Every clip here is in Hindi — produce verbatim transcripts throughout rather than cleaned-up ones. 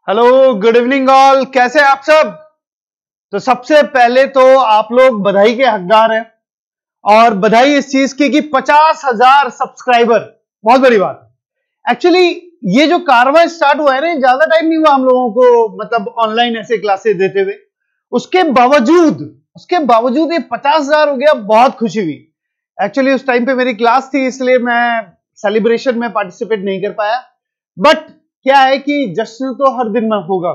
Hello, good evening all. कैसे हैं आप सब? तो सबसे पहले तो आप लोग बधाई के हकदार हैं और बधाई इस चीज की कि पचास हजार सब्सक्राइबर, बहुत बड़ी बात है। एक्चुअली ये जो कारवां स्टार्ट हुआ है ना, ज्यादा टाइम नहीं हुआ हम लोगों को, मतलब ऑनलाइन ऐसे क्लासेस देते हुए। उसके बावजूद उसके बावजूद ये पचास हजार हो गया, बहुत खुशी हुई। एक्चुअली उस टाइम पे मेरी क्लास थी, इसलिए मैं सेलिब्रेशन में पार्टिसिपेट नहीं कर पाया। बट क्या है कि जश्न तो हर दिन में होगा।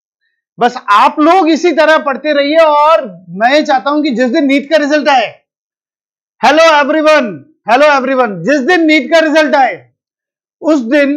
बस आप लोग इसी तरह पढ़ते रहिए और मैं चाहता हूं कि जिस दिन नीट का रिजल्ट आए, हेलो एवरीवन, हेलो एवरीवन, जिस दिन नीट का रिजल्ट आए उस दिन,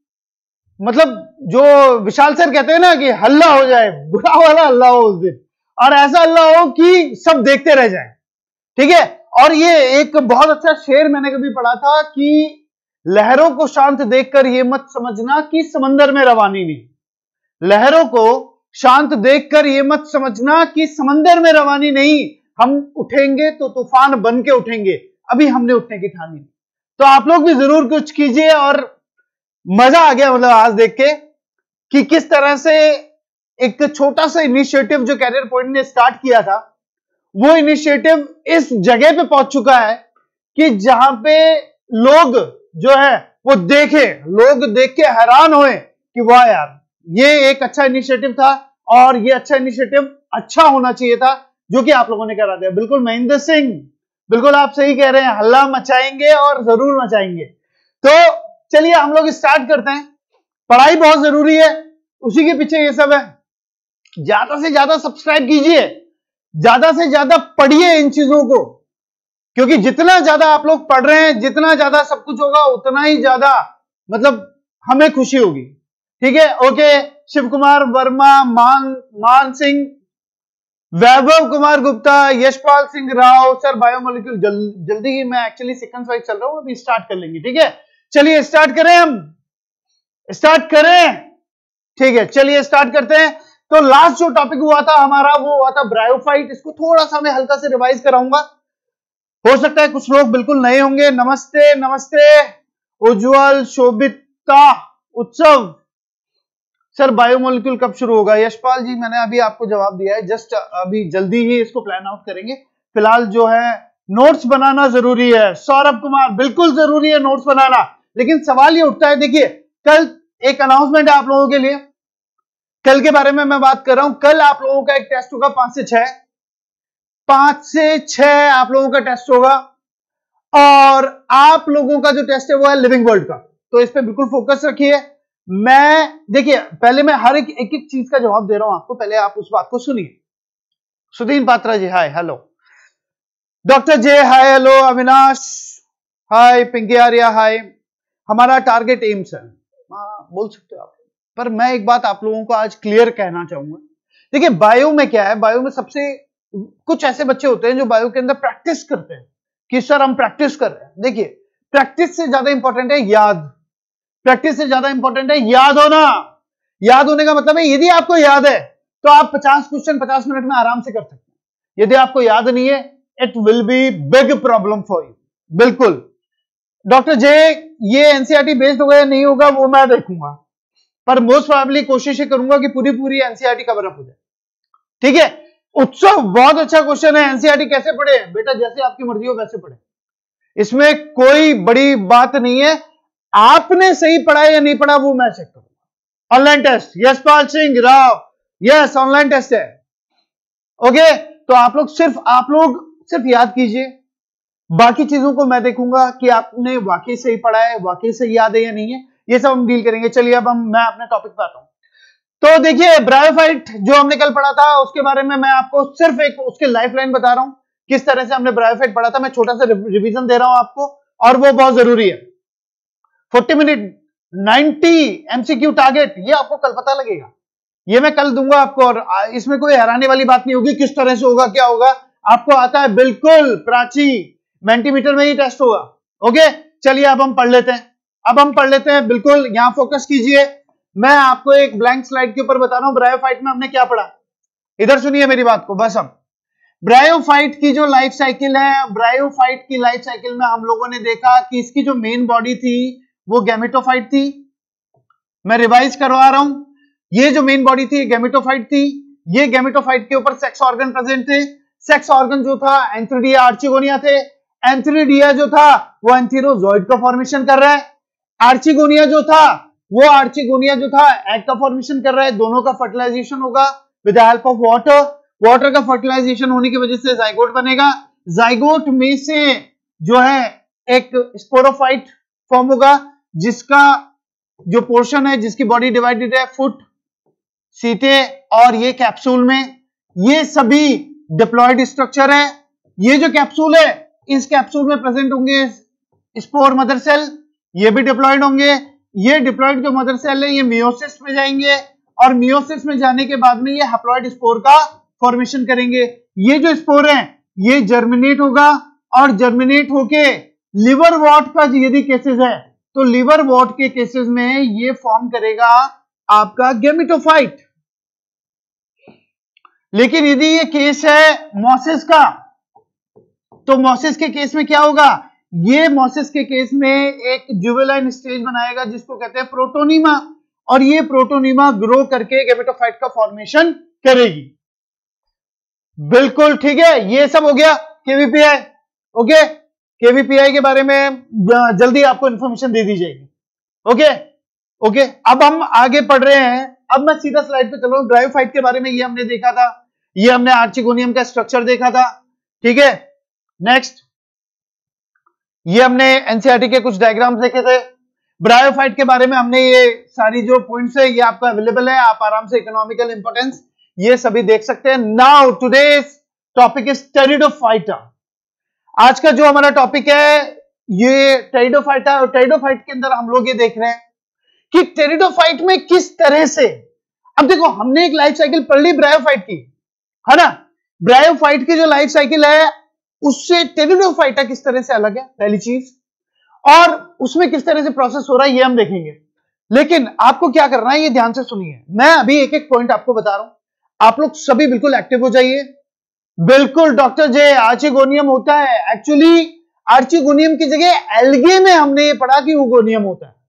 मतलब जो विशाल सर कहते हैं ना कि हल्ला हो जाए, बुरा वाला हल्ला हो उस दिन, और ऐसा हल्ला हो कि सब देखते रह जाएं। ठीक है। और ये एक बहुत अच्छा शेर मैंने कभी पढ़ा था कि लहरों को शांत देखकर ये मत समझना कि समंदर में रवानी नहीं। लहरों को शांत देखकर ये मत समझना कि समंदर में रवानी नहीं। हम उठेंगे तो तूफान बन के उठेंगे, अभी हमने उठने की ठानी। तो आप लोग भी जरूर कुछ कीजिए। और मजा आ गया मतलब आज देख के कि किस तरह से एक छोटा सा इनिशिएटिव जो कैरियर पॉइंट ने स्टार्ट किया था, वो इनिशिएटिव इस जगह पे पहुंच चुका है कि जहां पे लोग जो है वो देखे, लोग देख के हैरान होए कि वाह यार, ये एक अच्छा इनिशिएटिव था और ये अच्छा इनिशिएटिव अच्छा होना चाहिए था, जो कि आप लोगों ने करा दिया। बिल्कुल महेंद्र सिंह, बिल्कुल आप सही कह रहे हैं, हल्ला मचाएंगे और जरूर मचाएंगे। तो चलिए हम लोग स्टार्ट करते हैं। पढ़ाई बहुत जरूरी है, उसी के पीछे ये सब है। ज्यादा से ज्यादा सब्सक्राइब कीजिए, ज्यादा से ज्यादा पढ़िए इन चीजों को, क्योंकि जितना ज्यादा आप लोग पढ़ रहे हैं, जितना ज्यादा सब कुछ होगा, उतना ही ज्यादा मतलब हमें खुशी होगी। ठीक है, okay. Shiv Kumar Verma, Maan Maan Singh, Vaibhav Kumar Gupta, Yashpal Singh Rao sir, biomolecule. जल, जल्दी ही मैं एक्चुअली सीक्वेंस वाइज चल रहा हूं, अभी स्टार्ट कर लेंगे। ठीक है, चलिए स्टार्ट करें, हम स्टार्ट करें। ठीक है, चलिए स्टार्ट करते हैं। तो लास्ट जो टॉपिक हुआ था हमारा, वो हुआ था ब्रायोफाइट। इसको थोड़ा सा मैं हल्का से रिवाइज कराऊंगा, हो सकता है कुछ लोग बिल्कुल नए होंगे। नमस्ते नमस्ते उज्जवल, शोभिता, उत्सव सर, बायोमोलिक्यूल कब शुरू होगा? यशपाल जी, मैंने अभी आपको जवाब दिया है, जस्ट अभी जल्दी ही इसको प्लान आउट करेंगे। फिलहाल जो है नोट्स बनाना जरूरी है। सौरभ कुमार, बिल्कुल जरूरी है नोट्स बनाना, लेकिन सवाल ये उठता है, देखिए कल एक अनाउंसमेंट है आप लोगों के लिए। कल के बारे में मैं बात कर रहा हूं। कल आप लोगों का एक टेस्ट होगा पांच से छह, पांच से छह आप लोगों का टेस्ट होगा, और आप लोगों का जो टेस्ट है वो है लिविंग वर्ल्ड का। तो इस पे बिल्कुल फोकस रखिए। मैं देखिए पहले मैं हर एक एक एक चीज का जवाब दे रहा हूं आपको, पहले आप उस बात को सुनिए। Sudeen Patra ji hi, hello. Doctor J hi, hello. Avinash hi, Pinky Arya hi. हमारा टारगेट एम्स है, हाँ बोल सकते हो आप। पर मैं एक बात आप लोगों को आज क्लियर कहना चाहूंगा। देखिए बायो में क्या है, बायो में सबसे कुछ ऐसे बच्चे होते हैं जो बायो के अंदर प्रैक्टिस करते हैं कि सर हम प्रैक्टिस कर रहे हैं। देखिए प्रैक्टिस से ज्यादा इंपॉर्टेंट है याद। प्रैक्टिस से ज्यादा इंपॉर्टेंट है याद होना। याद होने का मतलब है, यदि आपको याद है तो आप पचास क्वेश्चन पचास मिनट में आराम से कर सकते हैं। यदि आपको याद नहीं है, it will be big problem for you. बिल्कुल डॉक्टर जे, ये एनसीईआरटी बेस्ड होगा या नहीं होगा वो मैं देखूंगा, पर मोस्ट प्रोबेबली कोशिश ही करूंगा कि पूरी पूरी एनसीईआरटी कवर अप हो जाए। ठीक है। उत्सव, बहुत अच्छा क्वेश्चन है। एनसीईआरटी कैसे पढ़े? बेटा जैसे आपकी मर्जी हो वैसे पढ़े, इसमें कोई बड़ी बात नहीं है। आपने सही पढ़ा या नहीं पढ़ा वो मैं चेक करूंगा। Online test, Yashpal Singh Rao, yes online test है। ओके, तो आप लोग सिर्फ आप लोग सिर्फ याद कीजिए, बाकी चीजों को मैं देखूंगा कि आपने वाकई सही पढ़ा है, वाकई सही याद है या नहीं है, ये सब हम डील करेंगे। चलिए अब हम मैं अपने टॉपिक पे आता हूं। तो देखिए ब्रायोफाइट जो हमने कल पढ़ा था, उसके बारे में मैं आपको सिर्फ एक उसके लाइफलाइन बता रहा हूं, किस तरह से हमने ब्रायोफाइट पढ़ा था। मैं छोटा सा रिवीजन दे रहा हूं आपको, और वो बहुत जरूरी है। चालीस मिनट, नब्बे एमसीक्यू टारगेट, ये आपको कल पता लगेगा, ये मैं कल दूंगा आपको। और इसमें कोई हैरानी वाली बात नहीं होगी, किस तरह से होगा क्या होगा आपको आता है। बिल्कुल प्राची, मेंटीमीटर में ही टेस्ट होगा। ओके, चलिए अब हम पढ़ लेते हैं। अब हम पढ़ लेते हैं, बिल्कुल यहां फोकस कीजिए। मैं आपको एक ब्लैंक स्लाइड के ऊपर बता रहा हूं ब्रायोफाइट में हमने क्या पढ़ा। इधर सुनिए मेरी बात को बस। अब ब्रायोफाइट की जो लाइफ साइकिल है, ब्रायोफाइट की लाइफ साइकिल में हम लोगों ने देखा कि इसकी जो मेन बॉडी थी वो गैमेटोफाइट थी। मैं रिवाइज करवा रहा हूं, ये जो मेन बॉडी थी गैमेटोफाइट थी, ये गैमेटोफाइट के ऊपर सेक्स ऑर्गन प्रेजेंट थे। सेक्स ऑर्गन जो था एंथीरिडिया आर्चिगोनिया थे। एंथीरिडिया जो था वो एंथीरोजॉइड का फॉर्मेशन कर रहा है। आर्चिगोनिया जो था वो आर्चिगोनिया जो था एग का फॉर्मेशन कर रहा है। दोनों का फर्टिलाइजेशन होगा with the help of water. Water का फर्टिलाइजेशन होने की वजह से जाइगोट बनेगा। जाइगोट में से जो है एक स्पोरोफाइट फॉर्म होगा, जिसका जो पोर्शन है, जिसकी बॉडी डिवाइडेड है फुट, सीटे और ये कैप्सूल में। ये सभी डिप्लॉयड स्ट्रक्चर है। ये जो कैप्सूल है, इस कैप्सूल में प्रेजेंट होंगे स्पोर मदर सेल, ये भी डिप्लॉयड होंगे। ये डिप्लॉयड जो मदर सेल है ये मियोसिस में जाएंगे और मियोसिस में जाने के बाद में ये हैप्लॉयड स्पोर का फॉर्मेशन करेंगे। ये जो स्पोर है ये जर्मिनेट होगा और जर्मिनेट होके लिवर वॉट का यदि केसेस है तो लिवर वॉट के केसेस में ये फॉर्म करेगा आपका गैमेटोफाइट। लेकिन यदि ये केस है मोसिस का, तो मोसिस के केस में क्या होगा? ये मोसिस के केस में एक जुवेनाइल स्टेज बनाएगा जिसको कहते हैं प्रोटोनीमा, और ये प्रोटोनीमा ग्रो करके गैमेटोफाइट का फॉर्मेशन करेगी। बिल्कुल ठीक है, ये सब हो गया केवीपीआई। ओके, केवीपीआई के बारे में जल्दी आपको इंफॉर्मेशन दे दी जाएगी। ओके ओके अब हम आगे पढ़ रहे हैं। अब मैं सीधा स्लाइड पे चल रहा हूं। ब्रायोफाइट के बारे में ये हमने देखा था, ये हमने आर्चिगोनियम का स्ट्रक्चर देखा था। ठीक है, नेक्स्ट ये हमने एनसीईआरटी के कुछ डायग्राम्स देखे थे। ब्रायोफाइट के बारे में हमने ये सारी जो पॉइंट्स है ये आपका अवेलेबल है, आप आराम से इकोनॉमिकल इंपोर्टेंस ये सभी देख सकते हैं। Now today's topic is pteridophyta. आज का जो हमारा टॉपिक है ये टेरिडोफाइटा, और टेरिडोफाइट के अंदर हम लोग ये देख रहे हैं कि टेरिडोफाइट में किस तरह से, अब देखो हमने एक लाइफ साइकिल पढ़ ली ब्रायोफाइट की, है ना। ब्रायोफाइट की जो लाइफ साइकिल है उससे टेरिडोफाइटा किस तरह से अलग है पहली चीज, और उसमें किस तरह से प्रोसेस हो रहा है ये हम देखेंगे। लेकिन आपको क्या करना है ये ध्यान से सुनिए, मैं अभी एक एक पॉइंट आपको बता रहा हूं, आप लोग सभी बिल्कुल एक्टिव हो जाइए। बिल्कुल डॉक्टर जे आर्चिगोनियम होता है, एक्चुअली आर्चिगोनियम की जगह एल्गे में हमने ये पढ़ा कि ऊगोनियम होता है।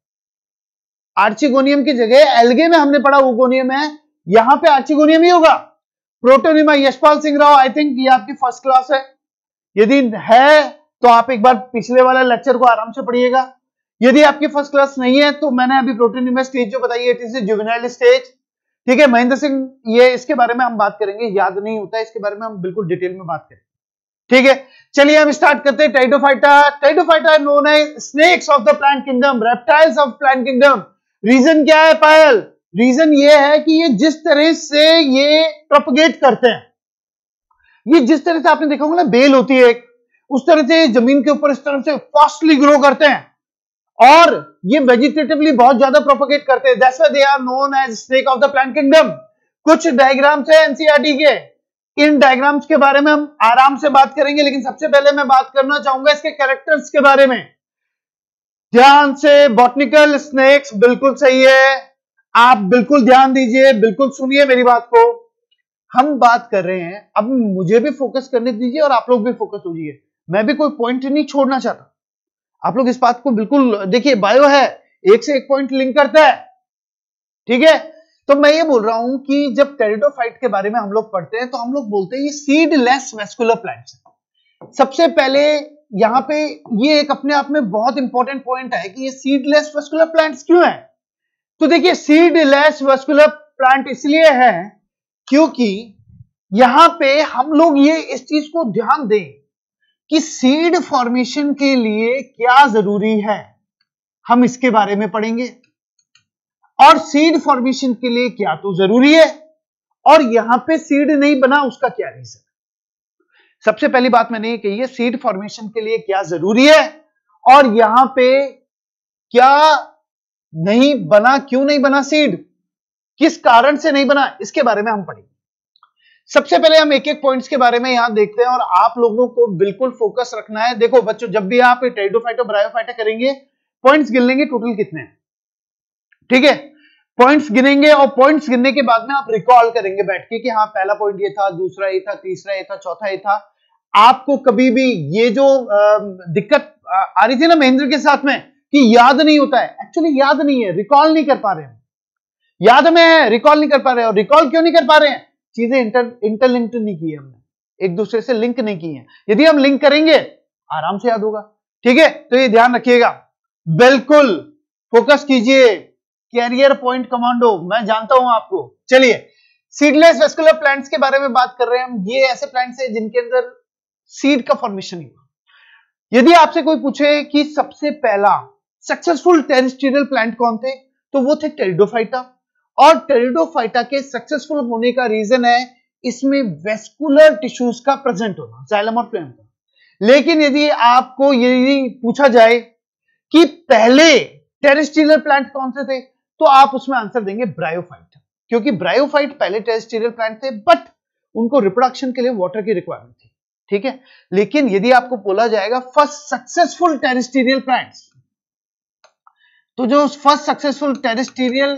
आर्चिगोनियम की जगह एल्गे में हमने पढ़ा ऊगोनियम है, यहां पे आर्चिगोनियम ही होगा। Protonema, Yashpal Singh Rao, I think ये आपकी फर्स्ट क्लास है, यदि है तो आप एक बार पिछले वाला लेक्चर को आराम से पढ़िएगा। यदि आपकी फर्स्ट क्लास नहीं है तो मैंने अभी प्रोटोनिमा स्टेज जो बताई है इट इज जुवेनाइल स्टेज। ठीक है, महेंद्र सिंह ये इसके बारे में हम बात करेंगे, याद नहीं होता है इसके बारे में हम बिल्कुल डिटेल में बात करेंगे। ठीक है, चलिए हम स्टार्ट करते हैं। Pteridophyta. Pteridophyta known as snakes of the plant kingdom, reptiles of plant kingdom. Reason क्या है पायल? रीजन ये है कि ये जिस तरह से ये प्रोपगेट करते हैं, ये जिस तरह से आपने देखा होगा ना बेल होती है एक, उस तरह से जमीन के ऊपर इस तरह से फास्टली ग्रो करते हैं और ये वेजिटेटिवली बहुत ज्यादा प्रोपगेट करते हैं। That's why they are known as snake of the plant kingdom. कुछ डायग्राम्स है एनसीईआरटी के, इन डायग्राम्स के बारे में हम आराम से बात करेंगे, लेकिन सबसे पहले मैं बात करना चाहूंगा इसके कैरेक्टर्स के बारे में। ध्यान से, बॉटनिकल स्नेक्स बिल्कुल सही है, आप बिल्कुल ध्यान दीजिए, बिल्कुल सुनिए मेरी बात को। हम बात कर रहे हैं, अब मुझे भी फोकस करने दीजिए और आप लोग भी फोकस हो जाइए, मैं भी कोई पॉइंट नहीं छोड़ना चाहता। आप लोग इस बात को बिल्कुल देखिए, बायो है एक से एक पॉइंट लिंक करता है। ठीक है, तो मैं ये बोल रहा हूं कि जब टेरिडोफाइट के बारे में हम लोग पढ़ते हैं तो हम लोग बोलते हैं ये सीडलेस वेस्कुलर प्लांट्स है। सबसे पहले यहां पे ये एक अपने आप में बहुत इंपॉर्टेंट पॉइंट है कि ये सीडलेस वेस्कुलर प्लांट्स क्यों है। तो देखिए सीडलेस वेस्कुलर प्लांट इसलिए है क्योंकि यहां पे हम लोग ये इस चीज को ध्यान दें कि सीड फॉर्मेशन के लिए क्या जरूरी है, हम इसके बारे में पढ़ेंगे। और सीड फॉर्मेशन के लिए क्या तो जरूरी है और यहां पे सीड नहीं बना उसका क्या रीजन। सबसे पहली बात मैंने ये कही है, सीड फॉर्मेशन के लिए क्या जरूरी है और यहां पे क्या नहीं बना, क्यों नहीं बना सीड, किस कारण से नहीं बना, इसके बारे में हम पढ़ेंगे। सबसे पहले हम एक एक पॉइंट्स के बारे में यहां देखते हैं और आप लोगों को बिल्कुल फोकस रखना है। देखो बच्चों, जब भी आप टेरिडोफाइटा ब्रायोफाइटा करेंगे पॉइंट्स गिन लेंगे टोटल कितने हैं। ठीक है, पॉइंट्स गिनेंगे और पॉइंट्स गिनने के बाद में आप रिकॉल करेंगे बैठ के कि हाँ पहला पॉइंट ये था, दूसरा ये था, तीसरा ये था, चौथा ये था। आपको कभी भी ये जो आ, दिक्कत आ रही थी ना महेंद्र के साथ में कि याद नहीं होता है, एक्चुअली याद नहीं है, रिकॉल नहीं कर पा रहे हैं। याद में है, रिकॉल नहीं कर पा रहे, और रिकॉल क्यों नहीं कर पा रहे हैं? चीजें इंटर इंटरलिंक्ड नहीं की है हमने, एक दूसरे से लिंक नहीं की है। यदि हम लिंक करेंगे आराम से याद होगा। ठीक है, तो ये ध्यान रखिएगा, बिल्कुल फोकस कीजिए। कैरियर पॉइंट कमांडो, मैं जानता हूं आपको। चलिए, सीडलेस वेस्कुलर प्लांट्स के बारे में बात कर रहे हैं हम। ये ऐसे प्लांट्स हैं जिनके अंदर सीड का फॉर्मेशन नहीं हुआ। यदि आपसे कोई पूछे कि सबसे पहला सक्सेसफुल टेरेस्ट्रियल प्लांट कौन थे, तो वो थे टेरिडोफाइटा। और टेरिडोफाइटा के सक्सेसफुल होने का रीजन है इसमें वेस्कुलर टिश्यूज का प्रेजेंट होना, जाइलम और फ्लोएम का। लेकिन यदि आपको यदि पूछा जाए कि पहले टेरेस्ट्रियल प्लांट कौन से थे, तो आप उसमें आंसर देंगे ब्रायोफाइट, क्योंकि ब्रायोफाइट पहले टेरेस्ट्रियल प्लांट थे, बट उनको रिप्रोडक्शन के लिए वाटर की रिक्वायरमेंट थी। ठीक है, लेकिन यदि आपको बोला जाएगा फर्स्ट सक्सेसफुल टेरेस्ट्रियल प्लांट्स, तो जो फर्स्ट सक्सेसफुल टेरेस्ट्रियल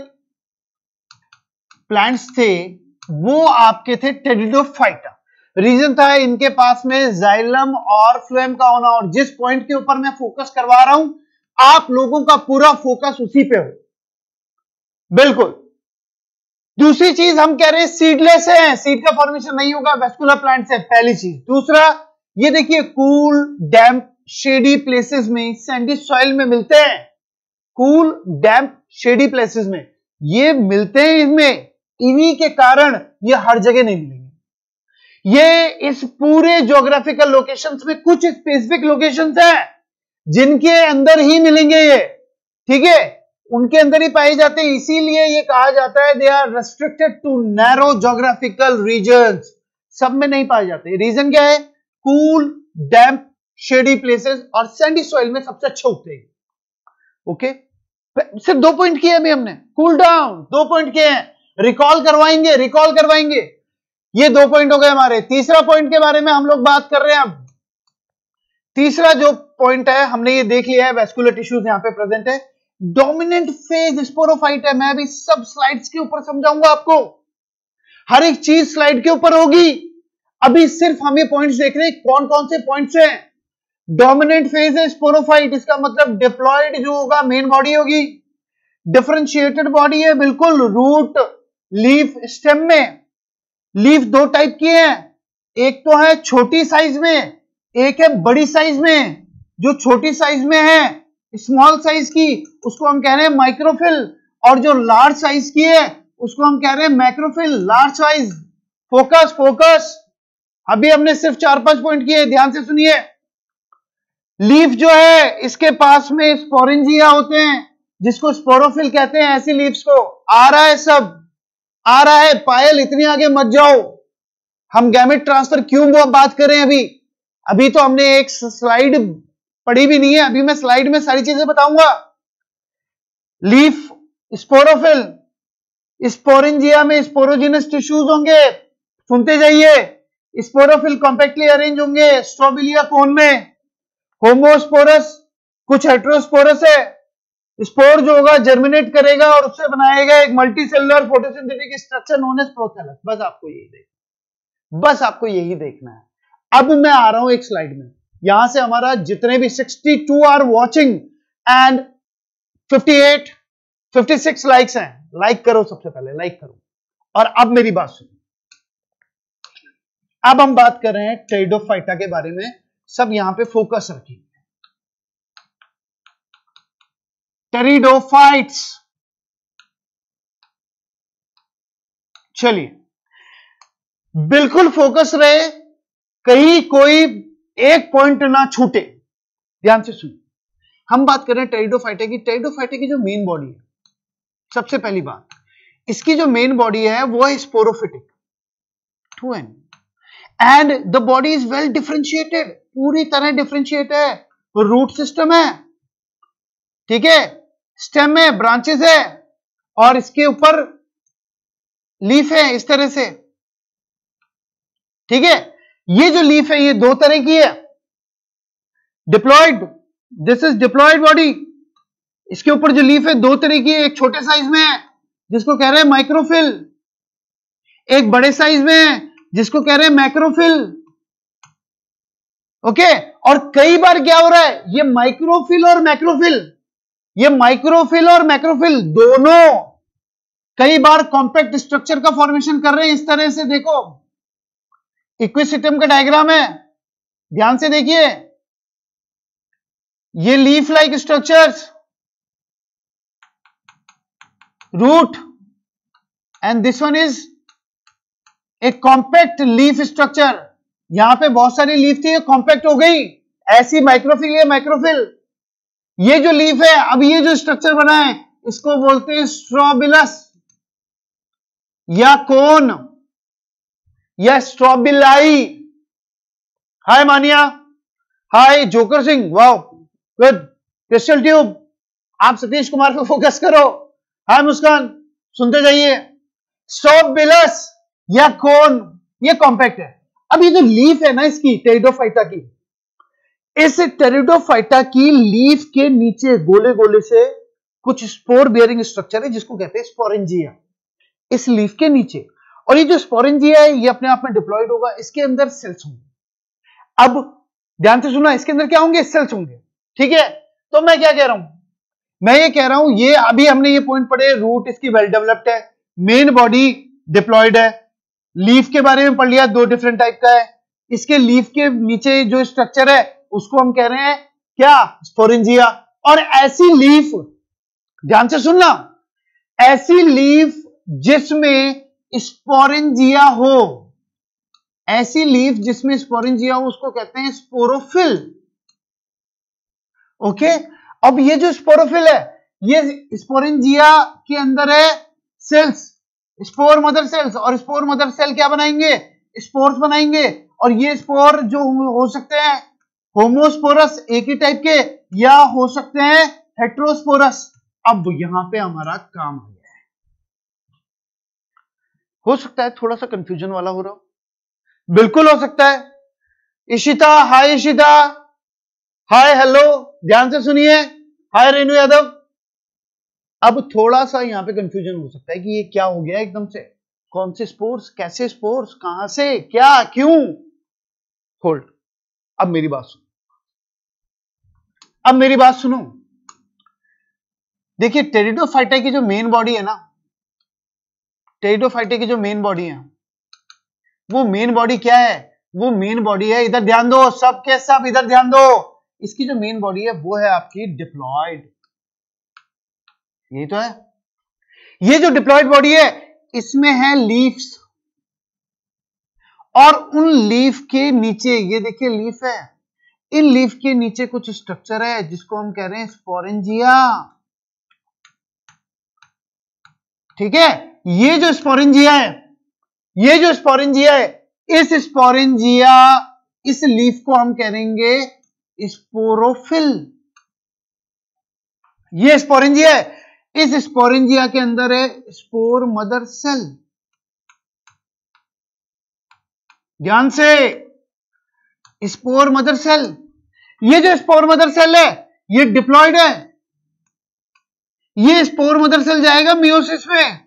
प्लांट्स थे वो आपके थे टेरिडोफाइटा। रीजन था इनके पास में जाइलम और फ्लोएम का होना। और जिस पॉइंट के ऊपर मैं फोकस करवा रहा हूं, आप लोगों का पूरा फोकस उसी पे हो, बिल्कुल। दूसरी चीज हम कह रहे हैं सीडलेस है, सीड का फॉर्मेशन नहीं होगा, वेस्कुलर प्लांट है, पहली चीज। दूसरा, ये देखिए कूल डैम्प शेडी प्लेसेस में, सैंडी सॉइल में मिलते हैं। कूल डैम्प शेडी प्लेसेस में ये मिलते हैं, इनमें इन्हीं के कारण ये हर जगह नहीं मिलेंगे। ये इस पूरे ज्योग्राफिकल लोकेशंस में कुछ स्पेसिफिक लोकेशंस हैं जिनके अंदर ही मिलेंगे ये। ठीक है, उनके अंदर ही पाए जाते हैं, इसीलिए ये कहा जाता है they are restricted to narrow geographical regions. सब में नहीं पाए जाते। रीजन क्या है? कूल डैम्प शेडी प्लेसेस और सैंडी सॉइल में सबसे अच्छे उगते हैं। ओके, सिर्फ दो पॉइंट किए अभी हमने, कूल डाउन दो पॉइंट किए हैं, रिकॉल करवाएंगे रिकॉल करवाएंगे ये दो पॉइंट हो गए हमारे। तीसरा पॉइंट के बारे में हम लोग बात कर रहे हैं अब। तीसरा जो पॉइंट है हमने ये देख लिया है, वेस्कुलर टिश्यूज यहां पे प्रेजेंट है। डोमिनेंट फेज स्पोरोफाइट है, मैं अभी सब स्लाइड्स के ऊपर समझाऊंगा आपको, हर एक चीज स्लाइड के ऊपर होगी। अभी सिर्फ हम ये पॉइंट्स देख रहे हैं, कौन कौन से पॉइंट्स हैं। डोमिनेंट फेज है स्पोरोफाइट, इसका मतलब डिप्लॉयड जो होगा मेन बॉडी होगी, डिफरेंशिएटेड बॉडी है बिल्कुल, रूट लीफ स्टेम में। लीफ दो टाइप की है, एक तो है छोटी साइज में, एक है बड़ी साइज में। जो छोटी साइज में है, स्मॉल साइज की, उसको हम कह रहे हैं माइक्रोफिल, और जो लार्ज साइज की है उसको हम कह रहे हैं macrophyll, large size. Focus focus, अभी हमने सिर्फ चार पांच पॉइंट किए, ध्यान से सुनिए। लीफ जो है इसके पास में स्पोरेंजिया होते हैं, जिसको स्पोरोफिल कहते हैं। ऐसी लीव्स को आ रहा है, सब आ रहा है। पायल इतनी आगे मत जाओ, हम गैमेट ट्रांसफर क्यों बात कर रहे हैं अभी अभी तो हमने एक स्लाइड पढ़ी भी नहीं है, अभी मैं स्लाइड में सारी चीजें बताऊंगा। लीफ स्पोरोफिल, स्पोरेंजिया में स्पोरोजिनस टिश्यूज होंगे, सुनते जाइए। स्पोरोफिल कॉम्पैक्टली अरेंज होंगे स्ट्रोबिलिया कोन में। होमोस्पोरस कुछ हेट्रोस्पोरस है, स्पोर जो होगा जर्मिनेट करेगा और उससे बनाएगा एक multicellular photosynthetic structure known as prothallus. बस आपको यही देखना बस आपको यही देखना है। अब मैं आ रहा हूं एक स्लाइड में, यहां से हमारा जितने भी बासठ आर वाचिंग एंड अट्ठावन, छप्पन लाइक्स हैं, लाइक करो, सबसे पहले लाइक करो। और अब मेरी बात सुनो, अब हम बात कर रहे हैं टेरिडोफाइटा के बारे में, सब यहां पे फोकस रखेंगे। टेरिडोफाइट्स, चलिए बिल्कुल फोकस रहे, कहीं कोई एक पॉइंट ना छूटे, ध्यान से सुनिए। हम बात कर रहे हैं टेरिडोफाइटा की। टेरिडोफाइटा की जो मेन बॉडी है, सबसे पहली बात, इसकी जो मेन बॉडी है वो है sporophytic, two N, and the body is well differentiated, पूरी तरह डिफरेंशिएट है। रूट सिस्टम है, ठीक है, स्टेम है, ब्रांचेस है, और इसके ऊपर लीफ है इस तरह से। ठीक है, ये जो लीफ है ये दो तरह की है, diploid, this is diploid body. इसके ऊपर जो लीफ है दो तरह की है, एक छोटे साइज में है जिसको कह रहे हैं माइक्रोफिल, एक बड़े साइज में है जिसको कह रहे हैं मैक्रोफिल। ओके, और कई बार क्या हो रहा है, ये माइक्रोफिल और मैक्रोफिल, ये माइक्रोफिल और मैक्रोफिल दोनों कई बार कॉम्पैक्ट स्ट्रक्चर का फॉर्मेशन कर रहे हैं इस तरह से। देखो इक्विसिटम का डायग्राम है, ध्यान से देखिए, ये leaf like structures, root, and this one is a compact leaf structure. यहां पे बहुत सारी लीफ थी, ये कॉम्पैक्ट हो गई, ऐसी माइक्रोफिल, ये माइक्रोफिल, ये जो लीफ है, अब ये जो स्ट्रक्चर बना है इसको बोलते हैं स्ट्रोबिलस या कोन या strobili. Hi Maniya, hi joker Singh, wow good. Crystal tube, आप सतीश कुमार पे फोकस करो। हाय मुस्कान, सुनते जाइए। स्ट्रोबिलस या कोन, ये कॉम्पैक्ट है। अब ये जो लीफ है ना इसकी, टेरिडोफाइटा की, इस टेरिडोफाइटा की लीफ के नीचे गोले गोले से कुछ स्पोर बियरिंग स्ट्रक्चर है जिसको कहते हैं स्पोरेंजिया, इस लीफ के नीचे। और ये जो स्पोरेंजिया है ये अपने आप में डिप्लॉयड होगा, इसके अंदर सेल्स होंगे। अब ध्यान से सुना, इसके अंदर क्या होंगे, सेल्स होंगे, ठीक है। तो मैं क्या कह रहा हूं, मैं ये कह रहा हूं, ये अभी हमने ये पॉइंट पढ़े, रूट इसकी वेल डेवलप्ड है, मेन बॉडी डिप्लॉयड है, लीफ के बारे में पढ़ लिया, दो डिफरेंट टाइप का है। इसके लीफ के नीचे जो स्ट्रक्चर है उसको हम कह रहे हैं क्या, स्पोरेंजिया। और ऐसी लीफ, ध्यान से सुनना, ऐसी लीफ जिसमें स्पोरेंजिया हो, ऐसी लीफ जिसमें स्पोरेंजिया हो उसको कहते हैं स्पोरोफिल। ओके, अब ये जो स्पोरोफिल है, ये स्पोरेंजिया के अंदर है सेल्स, स्पोर मदर सेल्स, और स्पोर मदर सेल क्या बनाएंगे, स्पोर्स बनाएंगे। और ये स्पोर जो हो सकते हैं होमोस्पोरस, एक ही टाइप के, या हो सकते हैं हेट्रोस्पोरस। अब यहां पे हमारा काम हो गया है, हो सकता है थोड़ा सा कंफ्यूजन वाला हो रहा हो, बिल्कुल हो सकता है। Ishita, hi Ishita, hi hello, ध्यान से सुनिए। हाय रेणु यादव। अब थोड़ा सा यहां पे कंफ्यूजन हो सकता है कि ये क्या हो गया एकदम से, कौन से स्पोर्स, कैसे स्पोर्स, कहां से, क्या, क्यों। होल्ड, अब मेरी बात सुनो, अब मेरी बात सुनो। देखिए टेरिडोफाइटा की जो मेन बॉडी है ना, टेरिडोफाइटा की जो मेन बॉडी है, वो मेन बॉडी क्या है, वो मेन बॉडी है, इधर ध्यान दो, सब के सब इधर ध्यान दो, इसकी जो मेन बॉडी है वो है आपकी डिप्लॉयड। यही तो है, ये जो डिप्लॉयड बॉडी है इसमें है लीव्स, और उन लीफ के नीचे, ये देखिए लीफ है, इन लीफ के नीचे कुछ स्ट्रक्चर है जिसको हम कह रहे हैं स्पोरेंजिया। ठीक है, ये जो स्पोरेंजिया है, ये जो स्पोरेंजिया है, इस स्पोरेंजिया, इस लीफ को हम कहेंगे स्पोरोफिल। ये स्पोरेंजिया है, इस स्पोरेंजिया के अंदर है स्पोर मदर सेल। ध्यान से, स्पोर मदर सेल, ये जो स्पोर मदर सेल है ये डिप्लॉयड है, ये स्पोर मदर सेल जाएगा मियोसिस में,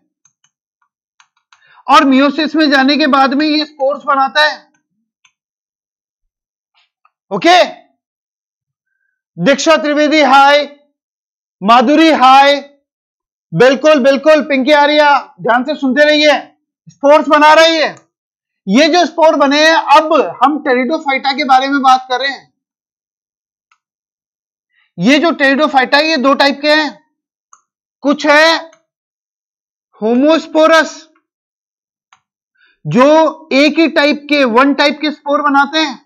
और मियोसिस में जाने के बाद में ये स्पोर्स बनाता है। ओके, दीक्षा त्रिवेदी हाय, माधुरी हाय, बिल्कुल बिल्कुल, पिंकी आर्या, ध्यान से सुनते रहिए, स्पोर्स बना रही है। ये जो स्पोर बने हैं, अब हम टेरिडोफाइटा के बारे में बात कर रहे हैं। ये जो टेरिडोफाइटा है ये दो टाइप के हैं, कुछ है होमोस्पोरस जो एक ही टाइप के, वन टाइप के स्पोर बनाते हैं,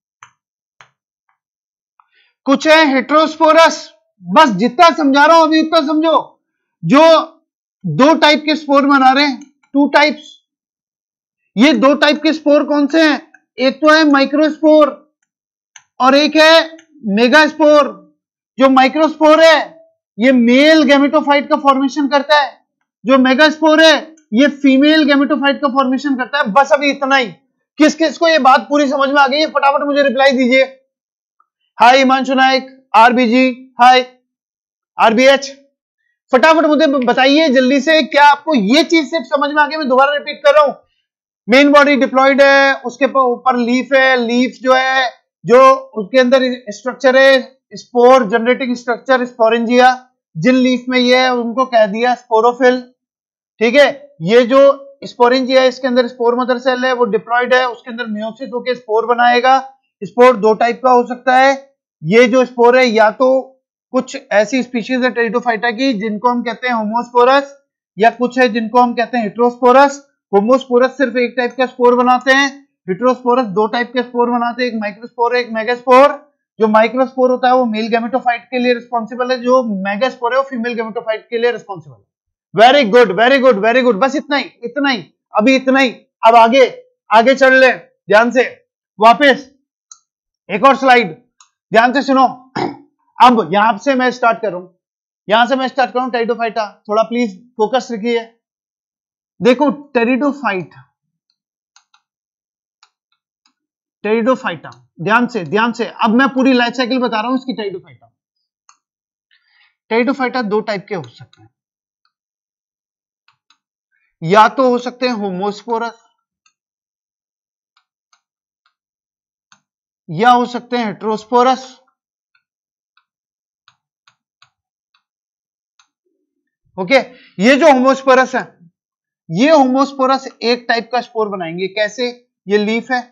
कुछ है हेट्रोस्पोरस, बस जितना समझा रहा हूं अभी उतना समझो, जो दो टाइप के स्पोर बना रहे हैं, टू टाइप्स। ये दो टाइप के स्पोर कौन से हैं, एक तो है माइक्रोस्पोर और एक है मेगास्पोर। जो माइक्रोस्पोर है ये मेल गैमेटोफाइट का फॉर्मेशन करता है, जो मेगास्पोर है ये फीमेल गैमेटोफाइट का फॉर्मेशन करता है। बस अभी इतना ही। किस किस को ये बात पूरी समझ में आ गई है, फटाफट मुझे रिप्लाई दीजिए। Hi Himanshu Nayak, RBG hi, RBH, फटाफट मुझे बताइए जल्दी से, क्या आपको ये चीज सिर्फ समझ में आ गई? मैं दोबारा रिपीट कर रहा हूं, मेन बॉडी डिप्लॉयड है, उसके ऊपर लीफ है, लीफ जो है, जो उसके अंदर स्ट्रक्चर है स्पोर जनरेटिंग स्ट्रक्चर स्पोरेंजिया, जिन लीफ में ये है उनको कह दिया स्पोरोफिल। ठीक है, ये जो स्पोरेंजिया है इसके अंदर स्पोर मदर सेल है, वो डिप्लॉयड है, उसके अंदर मियोसिस होकर स्पोर बनाएगा। स्पोर दो टाइप का हो सकता है। ये जो स्पोर है या तो कुछ ऐसी स्पीशीज है टेरिडोफाइटा की जिनको हम कहते हैं होमोस्पोरस, या कुछ है जिनको हम कहते हैं हेटेरोस्पोरस। होमोस्पोरस सिर्फ एक टाइप का स्पोर बनाते हैं, हेटेरोस्पोरस दो टाइप के स्पोर बनाते हैं, एक माइक्रोस्पोर एक मेगास्पोर। जो माइक्रोस्पोर होता है वो मेल गैमेटोफाइट के लिए रिस्पॉन्सिबल है, जो मेगास्पोर है वो फीमेल गैमेटोफाइट के लिए रिस्पॉन्सिबल है। Very good very good very good, बस इतना ही इतना ही अभी इतना ही। अब आगे आगे चल ले ध्यान से, वापस एक और स्लाइड ध्यान से सुनो। अब यहां से मैं स्टार्ट करूं, यहां से मैं स्टार्ट करूं टेरिडोफाइटा, थोड़ा प्लीज फोकस रखिए। देखो टेरिडोफाइट, टेरिडोफाइटा ध्यान से ध्यान से, अब मैं पूरी लाइफ साइकिल बता रहा हूं इसकी। टेरिडोफाइटा टेरिडोफाइटा दो टाइप के हो सकते हैं, या तो हो सकते हैं होमोस्पोरस, या हो सकते हैं हेटेरोस्पोरस। ओके, ये जो होमोस्पोरस है, ये होमोस्पोरस एक टाइप का स्पोर बनाएंगे। कैसे? ये लीफ है,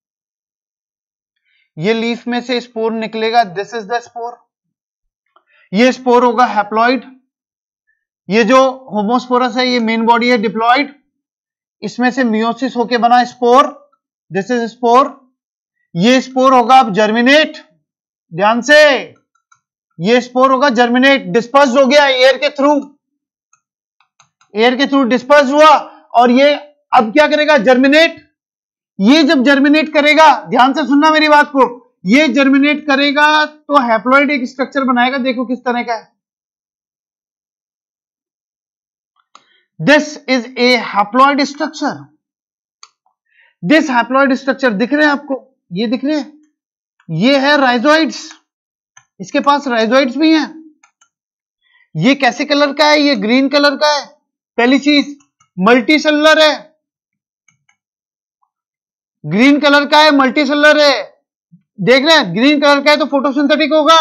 ये लीफ में से स्पोर निकलेगा, दिस इज द स्पोर। ये स्पोर होगा हैप्लॉइड। ये जो होमोस्पोरस है ये मेन बॉडी है डिप्लॉइड, इसमें से मियोसिस होके बना स्पोर, दिस इज स्पोर। ये स्पोर होगा अब जर्मिनेट, ध्यान से, ये स्पोर होगा जर्मिनेट, डिस्पर्स हो गया एयर के थ्रू, एयर के थ्रू डिस्पर्स हुआ, और ये अब क्या करेगा? जर्मिनेट। ये जब जर्मिनेट करेगा, ध्यान से सुनना मेरी बात को, ये जर्मिनेट करेगा तो हैप्लॉइड एक स्ट्रक्चर बनाएगा। देखो किस तरह का है, this is a haploid structure. This haploid structure दिख रहे हैं आपको, ये दिख रहे हैं, ये है राइजोइड्स, इसके पास राइजोइड्स भी हैं। ये कैसे कलर का है? ये ग्रीन कलर का है। पहली चीज मल्टी सेलुलर है, ग्रीन कलर का है, मल्टी सेलुलर है। देख रहे हैं, ग्रीन कलर का है तो फोटोसिंथेटिक होगा,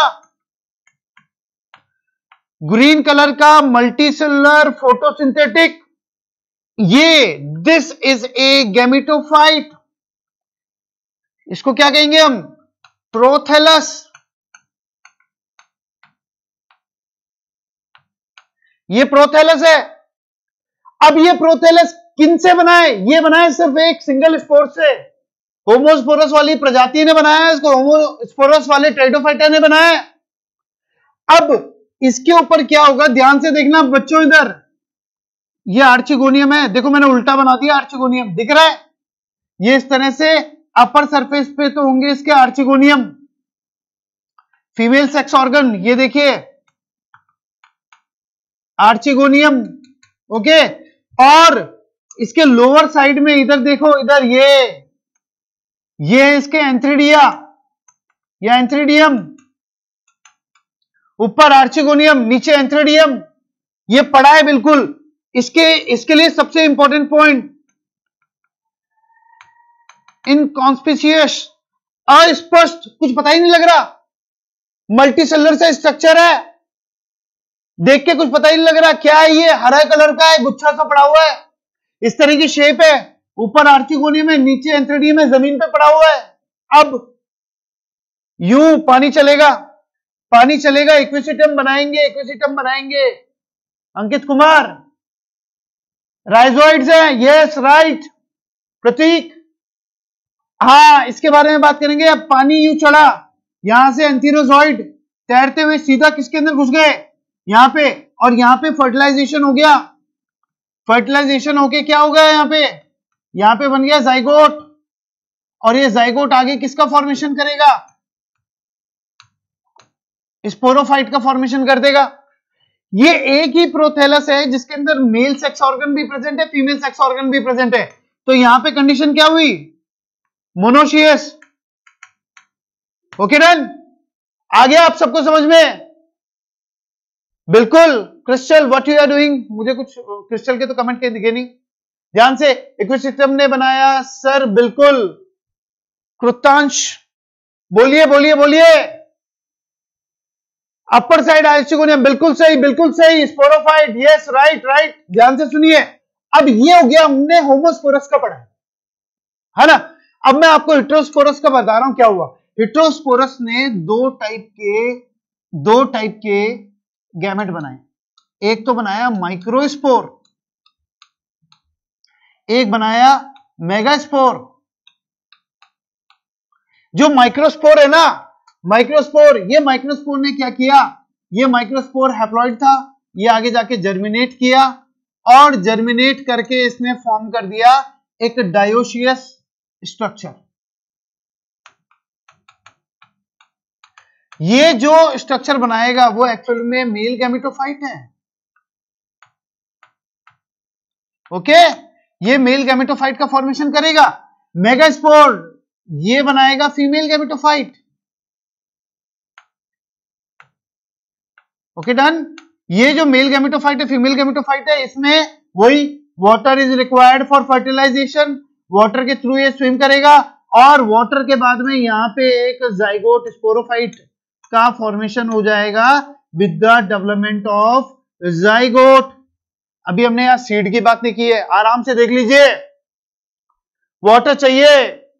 ग्रीन कलर का मल्टी सेलुलर फोटोसिंथेटिक। ये दिस इज ए गैमेटोफाइट, इसको क्या कहेंगे हम? प्रोथैलस। ये प्रोथैलस है। अब ये प्रोथैलस किन से बना है? ये बना है सिर्फ एक सिंगल स्पोर से, होमोस्पोरस वाली प्रजाति ने बनाया है इसको, होमोस्पोरस वाले टेरिडोफाइटा ने बनाया है। अब इसके ऊपर क्या होगा, ध्यान से देखना बच्चों, इधर ये आर्चिगोनियम है, देखो मैंने उल्टा बना दिया, आर्चिगोनियम दिख रहा है, ये इस तरह से अपर सरफेस पे तो होंगे इसके आर्चिगोनियम। फीमेल सेक्स ऑर्गन, ये देखिए आर्चिगोनियम, ओके। और इसके लोअर साइड में इधर देखो, इधर ये ये है इसके एंथ्रिडिया या एंथ्रिडियम, ऊपर आर्चिगोनियम, नीचे एंथ्रिडियम, ये पड़ा है बिल्कुल। इसके इसके लिए सबसे इंपॉर्टेंट पॉइंट, इनकॉन्स्पिशियस, अस्पष्ट, कुछ पता ही नहीं लग रहा, मल्टीसेलुलर से स्ट्रक्चर है, देख के कुछ पता ही नहीं लग रहा क्या है। ये हरा कलर का है, गुच्छा सा पड़ा हुआ है, इस तरह की शेप है, ऊपर आर्चिगोनियम है, नीचे एंथ्रिडियम है, जमीन पे पड़ा हुआ है। अब यूं पानी चलेगा, पानी चलेगा, इक्विसिटम बनाएंगे, इक्विसिटम बनाएंगे। अंकित कुमार, राइजोइड्स है, यस राइट प्रतीक, हाँ इसके बारे में बात करेंगे। अब पानी यूं चढ़ा, यहां से एंथीरोजॉइड तैरते हुए सीधा किसके अंदर घुस गए? यहां पे, और यहां पे फर्टिलाइजेशन हो गया, फर्टिलाइजेशन होके क्या हो गया यहां पे? यहां पे बन गया जाइगोट, और ये जाइगोट आगे किसका फॉर्मेशन करेगा? स्पोरोफाइट का फॉर्मेशन कर देगा। ये एक ही प्रोथैलस है जिसके अंदर मेल सेक्स ऑर्गन भी प्रेजेंट है, फीमेल सेक्स ऑर्गन भी प्रेजेंट है। तो यहां पे कंडीशन क्या हुई? मोनोशियस। ओके डन, आ गया आप सबको समझ में? बिल्कुल। Crystal, what you are doing? मुझे कुछ क्रिस्टल के तो कमेंट के दिखे नहीं, ध्यान से। इक्विसिस्टम ने बनाया सर, बिल्कुल। कृतांश, बोलिए बोलिए बोलिए। अपर साइड आर्चिगोनियम, बिल्कुल सही बिल्कुल सही। स्पोरोफाइट, यस राइट राइट, ध्यान से सुनिए। अब ये हो गया, हमने होमोस्पोरस का पढ़ा है ना। अब मैं आपको हेटेरोस्पोरस का बता रहा हूं क्या हुआ। हेटेरोस्पोरस ने दो टाइप के दो टाइप के गैमेट बनाए। एक तो बनाया माइक्रोस्पोर, एक बनाया मेगास्पोर। जो माइक्रोस्पोर है ना, माइक्रोस्पोर, ये माइक्रोस्पोर ने क्या किया, ये माइक्रोस्पोर हैप्लॉइड था, ये आगे जाके जर्मिनेट किया और जर्मिनेट करके इसने फॉर्म कर दिया एक डायोशियस स्ट्रक्चर। ये जो स्ट्रक्चर बनाएगा वो एक्चुअल में मेल गैमेटोफाइट है। ओके, ये मेल गैमेटोफाइट का फॉर्मेशन करेगा। मेगास्पोर ये बनाएगा फीमेल गैमेटोफाइट। Okay done. ये जो मेल गैमेटोफाइट है, फीमेल गैमेटोफाइट है, इसमें वही water is required for fertilization, water के थ्रू ये स्विम करेगा और वाटर के बाद में यहां पे एक जाइगोट स्पोरोफाइट का फॉर्मेशन हो जाएगा with the development of zygote. अभी हमने यहां सीड की बात नहीं की है, आराम से देख लीजिए। वाटर चाहिए,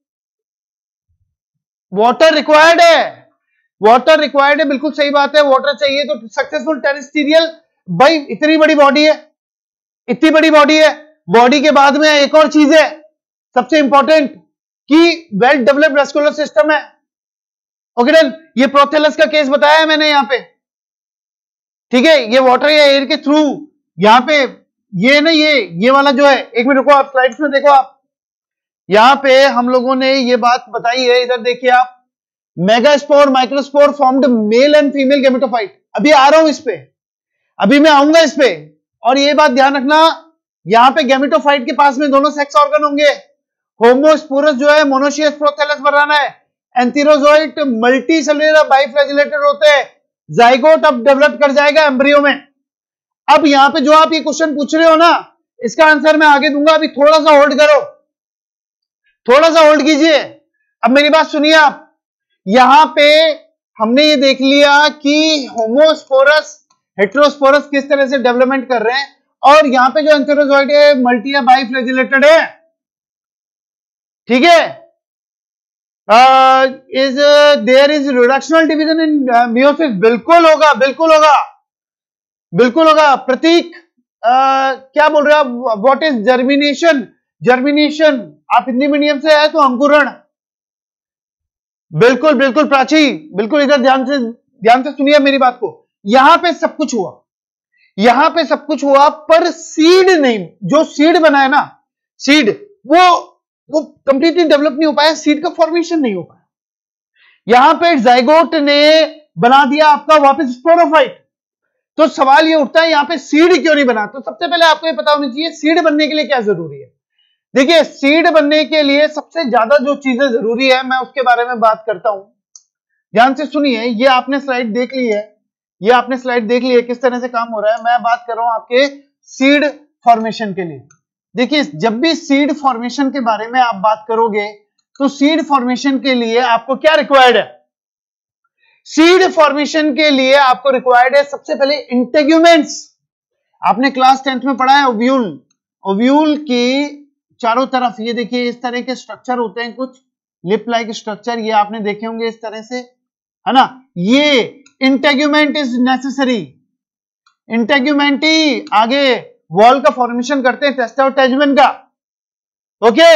वाटर रिक्वायर्ड है, वाटर रिक्वायर्ड है, बिल्कुल सही बात है, वाटर चाहिए। तो सक्सेसफुल टेरेस्ट्रियल, भाई इतनी बड़ी बॉडी है, इतनी बड़ी बॉडी है, बॉडी के बाद में एक और चीज है सबसे इंपॉर्टेंट कि वेल डेवलप्ड रेस्कुलर सिस्टम है। Okay done. ये प्रोथेलस का केस बताया है मैंने यहां पे, ठीक है। ये वाटर या एयर के थ्रू यहां पे ये ना ये ये वाला जो है, एक मिनट रुको, आप स्लाइड्स में देखो। आप यहां पे हम लोगों ने ये बात बताई है, इधर देखिए आप, megaspore microspore formed male and female gametophyte. अभी आ रहा हूं इस पे, अभी मैं आऊंगा इस पे। और ये बात ध्यान रखना, यहां पे गैमेटोफाइट के पास में दोनों सेक्स ऑर्गन होंगे। होमोस्पोरस जो है मोनोशियस प्रोथेलस बनाना है, एंथेरोजोइट मल्टी सेलुलर बाइफ्लैजिलेटेड होते हैं। जाइगोट अब डेवलप कर जाएगा एम्ब्रियो में। अब यहां पे जो आप ये क्वेश्चन पूछ रहे हो ना, इसका आंसर मैं आगे दूंगा, अभी थोड़ा सा होल्ड करो, थोड़ा सा होल्ड कीजिए। अब मेरी बात सुनिए आप, यहां पे हमने ये देख लिया कि होमोस्पोरस हेटेरोस्पोरस किस तरह से डेवलपमेंट कर रहे हैं, और यहां पे जो एंथेरोजोइड है मल्टी या बाइफ्लैजिलेटेड है, ठीक है। Is there is reductional division in meiosis, बिल्कुल होगा, बिल्कुल होगा, बिल्कुल होगा। प्रतीक uh, क्या बोल रहे हो आप, व्हाट इज जर्मिनेशन? जर्मिनेशन आप हिंदी मीडियम से है तो अंकुरण, बिल्कुल बिल्कुल प्राची, बिल्कुल इधर ध्यान से ध्यान से सुनिए मेरी बात को। यहां पे सब कुछ हुआ, यहां पे सब कुछ हुआ, पर सीड नहीं, जो सीड बना है ना, सीड वो वो कंप्लीटली डेवलप नहीं हो पाया, सीड का फॉर्मेशन नहीं हो पाया। यहां पे जाइगोट ने बना दिया आपका वापस स्पोरोफाइट। तो सवाल ये उठता है यहां पे सीड क्यों नहीं बना? तो सबसे पहले आपको ये पता होना चाहिए सीड बनने के लिए क्या जरूरी है। देखिए, सीड बनने के लिए सबसे ज्यादा जो चीजें जरूरी है, मैं उसके बारे में बात करता हूं, ध्यान से सुनिए। ये आपने स्लाइड देख ली है, ये आपने स्लाइड देख ली है किस तरह से काम हो रहा है। मैं बात कर रहा हूं आपके सीड फॉर्मेशन के लिए। देखिए, जब भी सीड फॉर्मेशन के बारे में आप बात करोगे तो सीड फॉर्मेशन के लिए आपको क्या रिक्वायर्ड है? सीड फॉर्मेशन के लिए आपको रिक्वायर्ड है सबसे पहले इंटेग्यूमेंट्स। आपने क्लास टेंथ में पढ़ा है ओव्यूल, ओव्यूल की चारों तरफ ये देखिए इस तरह के स्ट्रक्चर होते हैं, कुछ लिप लाइक स्ट्रक्चर, ये आपने देखे होंगे इस तरह से, है ना। ये इंटेग्यूमेंट इज नेसेसरी, इंटेग्यूमेंट ही आगे वॉल का फॉर्मेशन करते हैं, टेस्टा और टेजुमेन का। Okay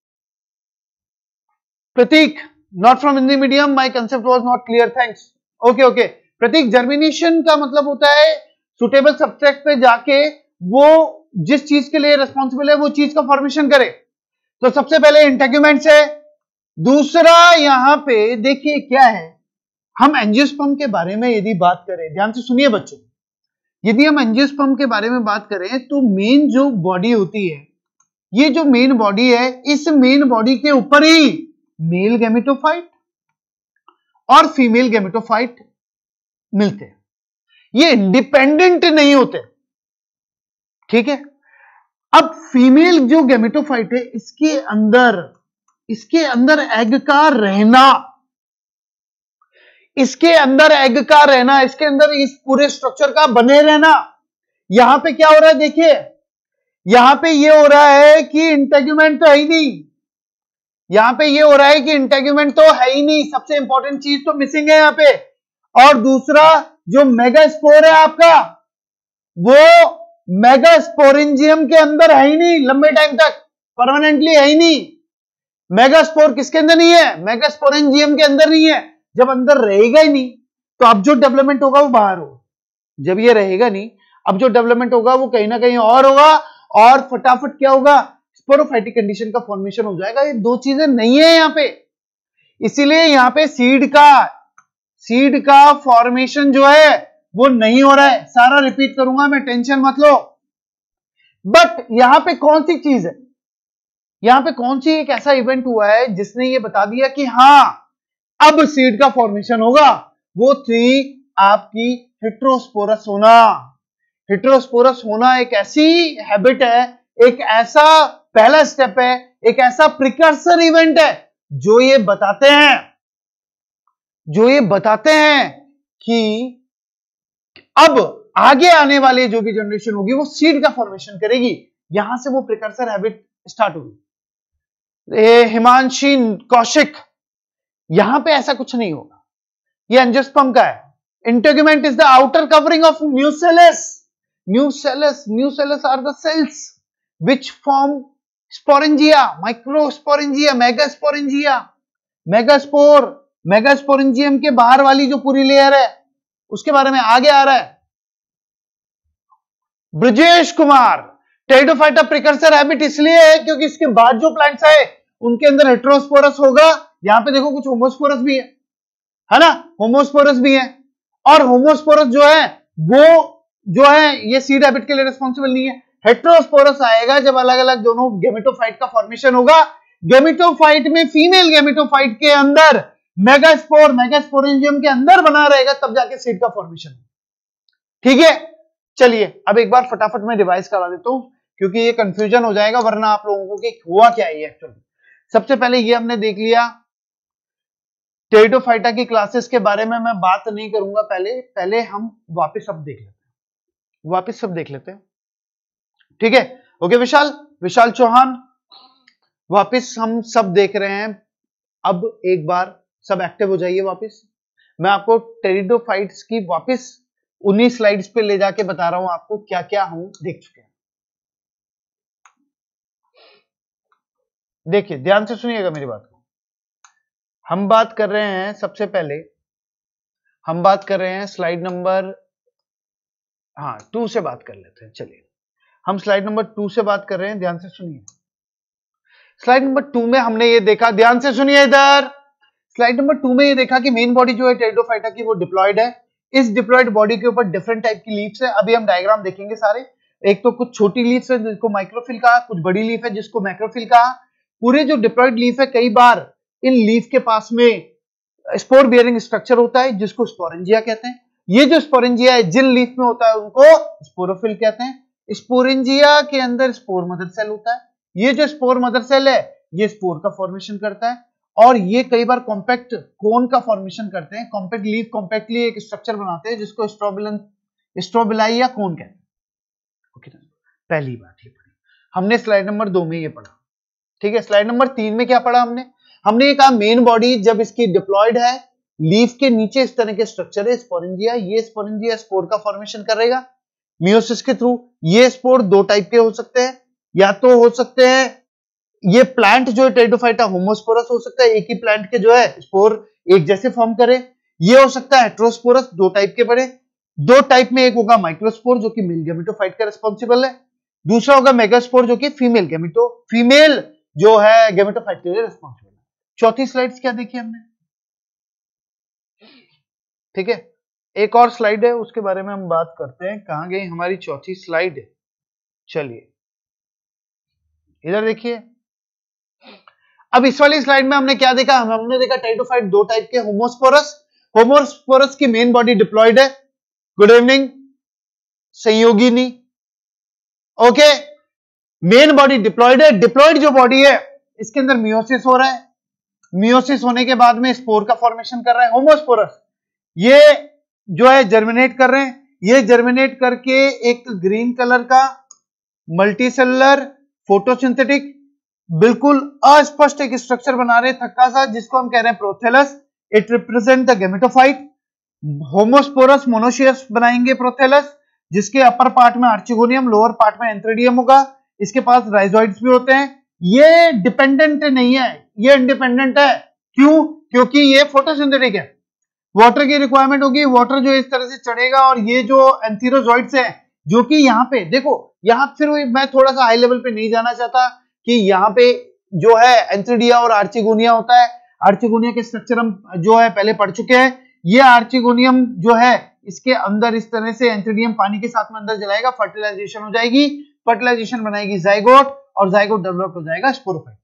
Prateek, not from Hindi medium, my concept was not clear, thanks. Okay okay Prateek, germination का मतलब होता है सुटेबल सब्सट्रेट पे जाके वो जिस चीज के लिए रिस्पॉन्सिबल है वो चीज का फॉर्मेशन करे। तो सबसे पहले इंटेग्यूमेंट्स है। दूसरा यहां पे देखिए क्या है, हम एंजियोस्पर्म के बारे में यदि बात करें, ध्यान से सुनिए बच्चों, यदि हम एंजियोस्पर्म के बारे में बात करें तो मेन जो बॉडी होती है, ये जो मेन बॉडी है, इस मेन बॉडी के ऊपर ही मेल गैमेटोफाइट और फीमेल गैमेटोफाइट मिलते हैं, ये इंडिपेंडेंट नहीं होते, ठीक है। अब फीमेल जो गैमेटोफाइट है, इसके अंदर इसके अंदर एग का रहना, इसके अंदर एग का रहना, इसके अंदर इस पूरे स्ट्रक्चर का बने रहना, यहां पे क्या हो रहा है देखिए, यहां पे ये हो रहा है कि इंटेग्यूमेंट तो है ही नहीं, यहां पे ये हो रहा है कि इंटेग्यूमेंट तो है ही नहीं, सबसे इंपॉर्टेंट चीज तो मिसिंग है यहां पे। और दूसरा जो मेगास्पोर है आपका, वो मेगास्पोरेंजियम के अंदर है ही नहीं, लंबे टाइम तक परमानेंटली है ही नहीं। मेगास्पोर किसके अंदर नहीं है? मेगास्पोरेंजियम के अंदर नहीं है। जब अंदर रहेगा ही नहीं तो अब जो डेवलपमेंट होगा वो बाहर होगा। जब ये रहेगा नहीं, अब जो डेवलपमेंट होगा वो कहीं ना कहीं और होगा, और फटाफट क्या होगा? स्पोरोफाइटिक कंडीशन का फॉर्मेशन हो जाएगा। ये दो चीजें नहीं है यहां पे, इसीलिए यहां पे सीड का सीड का फॉर्मेशन जो है वो नहीं हो रहा है। सारा रिपीट करूंगा मैं, टेंशन मत लो। बट यहां पे कौन सी चीज है, यहां पे कौन सी एक ऐसा इवेंट हुआ है जिसने ये बता दिया कि हां अब सीड का फॉर्मेशन होगा? वो थी आपकी हेटेरोस्पोरस होना। हेटेरोस्पोरस होना एक ऐसी हैबिट है, एक ऐसा पहला स्टेप है, एक ऐसा प्रिकर्सर इवेंट है जो ये बताते हैं जो ये बताते हैं कि अब आगे आने वाले जो भी जनरेशन होगी वो सीड का फॉर्मेशन करेगी। यहां से वो प्रिकर्सर हैबिट स्टार्ट होगी। हिमांशी कौशिक, यहां पे ऐसा कुछ नहीं होगा, ये एंजियोस्पर्म का है। Integument is the outer covering of nucellus. Nucellus nucellus are the cells which form sporangia, microsporangia, megasporangia, megaspore, megasporangium के बाहर वाली जो पूरी लेयर है उसके बारे में आगे आ रहा है। Brajesh Kumar, Pteridophyta precursor habit इसलिए है क्योंकि इसके बाद जो प्लांट्स है उनके अंदर हेटेरोस्पोरस होगा। यहां पे देखो कुछ होमोस्पोरस भी है, है ना, होमोस्पोरस भी है। और होमोस्पोरस जो है वो जो है ये सीड हैबिट के लिए रिस्पॉन्सिबल नहीं है। हेटेरोस्पोरस आएगा जब अलग अलग दोनों गेमेटोफाइट का फॉर्मेशन होगा। गेमेटोफाइट में फीमेल गेमेटोफाइट के अंदर मेगास्पोर मेगास्पोरेंजियम के अंदर बना रहेगा, तब जाके सीड का फॉर्मेशन। ठीक है, चलिए अब एक बार फटाफट मैं रिवाइज करा देता हूं क्योंकि ये कंफ्यूजन हो जाएगा वरना आप लोगों को कि हुआ क्या है एक्चुअली। सबसे पहले ये हमने देख लिया, टेरिडोफाइटा की क्लासेस के बारे में मैं बात नहीं करूंगा। पहले पहले हम वापस सब देख लेते हैं वापस सब देख लेते हैं ठीक है, ओके। विशाल विशाल चौहान, वापस हम सब देख रहे हैं। अब एक बार सब एक्टिव हो जाइए वापस। मैं आपको टेरिडोफाइट्स की वापस उन्हीं स्लाइड्स पे ले जाके बता रहा हूं आपको क्या क्या हम देख चुके हैं। देखिए ध्यान से सुनिएगा मेरी बात को। हम बात कर रहे हैं, सबसे पहले हम बात कर रहे हैं स्लाइड नंबर हाँ टू से बात कर लेते हैं। चलिए हम स्लाइड नंबर टू से बात कर रहे हैं, ध्यान से सुनिए। स्लाइड नंबर टू में हमने ये देखा, ध्यान से सुनिए इधर। स्लाइड नंबर टू में ये देखा कि मेन बॉडी जो है टेरिडोफाइटा की वो डिप्लॉयड है। इस डिप्लॉयड बॉडी के ऊपर डिफरेंट टाइप की लीव्स है। अभी हम डायग्राम देखेंगे सारे। एक तो कुछ छोटी लीव्स है जिसको माइक्रोफिल कहा, कुछ बड़ी लीफ है जिसको मैक्रोफिल कहा। पूरे जो डिप्लॉयड लीफ है, कई बार इन लीफ के पास में स्पोर बियरिंग स्ट्रक्चर होता है जिसको स्पोरेंजिया कहते हैं। ये जो स्पोरेंजिया है जिन लीफ में होता है उनको स्पोरोफिल कहते हैं। स्पोरेंजिया के अंदर स्पोर मदर सेल होता है। ये जो स्पोर मदर सेल है ये स्पोर का फॉर्मेशन करता है और ये कई बार कॉम्पैक्ट कोन का फॉर्मेशन करते हैं। कॉम्पैक्ट लीफ कॉम्पैक्टली एक स्ट्रक्चर बनाते हैं जिसको स्ट्रोबिलन स्ट्रोबिलाई या कोन कहते हैं। ओके, पहली बात ये पढ़ी हमने स्लाइड नंबर दो में ये पढ़ा। ठीक है, स्लाइड नंबर तीन में क्या पढ़ा हमने? हमने ये कहा मेन बॉडी जब इसकी डिप्लॉयड है, लीफ के नीचे इस तरह के स्ट्रक्चर है स्पोरेंजिया। ये स्पोरेंजिया स्पोर का फॉर्मेशन करेगा मियोसिस के थ्रू। ये स्पोर दो टाइप के हो सकते हैं, या तो हो सकते हैं ये प्लांट जो है टेरिडोफाइटा होमोस्पोरस हो सकता है, एक ही प्लांट के जो है स्पोर एक जैसे फॉर्म करे। ये हो सकता है हेटेरोस्पोरस, दो टाइप के बड़े। दो टाइप में एक होगा माइक्रोस्पोर जो कि मेल गेमेटोफाइट का रिस्पॉन्सिबल है, दूसरा होगा मेगास्पोर जो कि फीमेल गेमेटो फीमेल जो है गेमेटोफाइट के लिए रिस्पॉन्सिबल है। चौथी स्लाइड्स क्या देखी हमने? ठीक है, एक और स्लाइड है उसके बारे में हम बात करते हैं। कहां गई हमारी चौथी स्लाइड? चलिए इधर देखिए। अब इस वाली स्लाइड में हमने क्या देखा? हमने देखा टेरिडोफाइट दो टाइप के, होमोस्पोरस होमोस्पोरस की मेन बॉडी डिप्लॉयड है। Good evening Sanyogini. Okay, main body diploid है। डिप्लॉयड जो बॉडी है इसके अंदर मियोसिस हो रहा है। मियोसिस होने के बाद में स्पोर का फॉर्मेशन कर रहा है होमोस्पोरस। ये जो है जर्मिनेट कर रहे हैं। ये जर्मिनेट करके एक ग्रीन कलर का मल्टीसेलुलर, फोटोसिंथेटिक, बिल्कुल अस्पष्ट एक स्ट्रक्चर बना रहे थक्का सा, जिसको हम कह रहे हैं prothallus. It represent the gametophyte. Homosporous monoecious बनाएंगे प्रोथेलस, जिसके अपर पार्ट में आर्चिगोनियम, लोअर पार्ट में एंथ्रेडियम होगा। इसके पास राइजोइड्स भी होते हैं। ये डिपेंडेंट नहीं है, ये इंडिपेंडेंट है। क्यों? क्योंकि ये फोटोसिंथेटिक है। वाटर की रिक्वायरमेंट होगी, वाटर जो इस तरह से चढ़ेगा, और ये जो एंथीरोजोइड्स है, जो कि यहाँ पे देखो, यहां फिर मैं थोड़ा सा हाई लेवल पे नहीं जाना चाहता कि यहाँ पे जो है एंथ्रेडिया और आर्चिगोनिया होता है। आर्चिगोनिया के स्ट्रक्चर हम जो है पहले पढ़ चुके हैं। ये आर्चिगोनियम जो है, इसके अंदर इस तरह से एंथ्रेडियम पानी के साथ में अंदर जलाएगा, फर्टिलाइजेशन हो जाएगी, फर्टिलाइजेशन बनाएगी जाइगोट, और जाइगोट डेवलप हो जाएगा स्पोरोफाइट।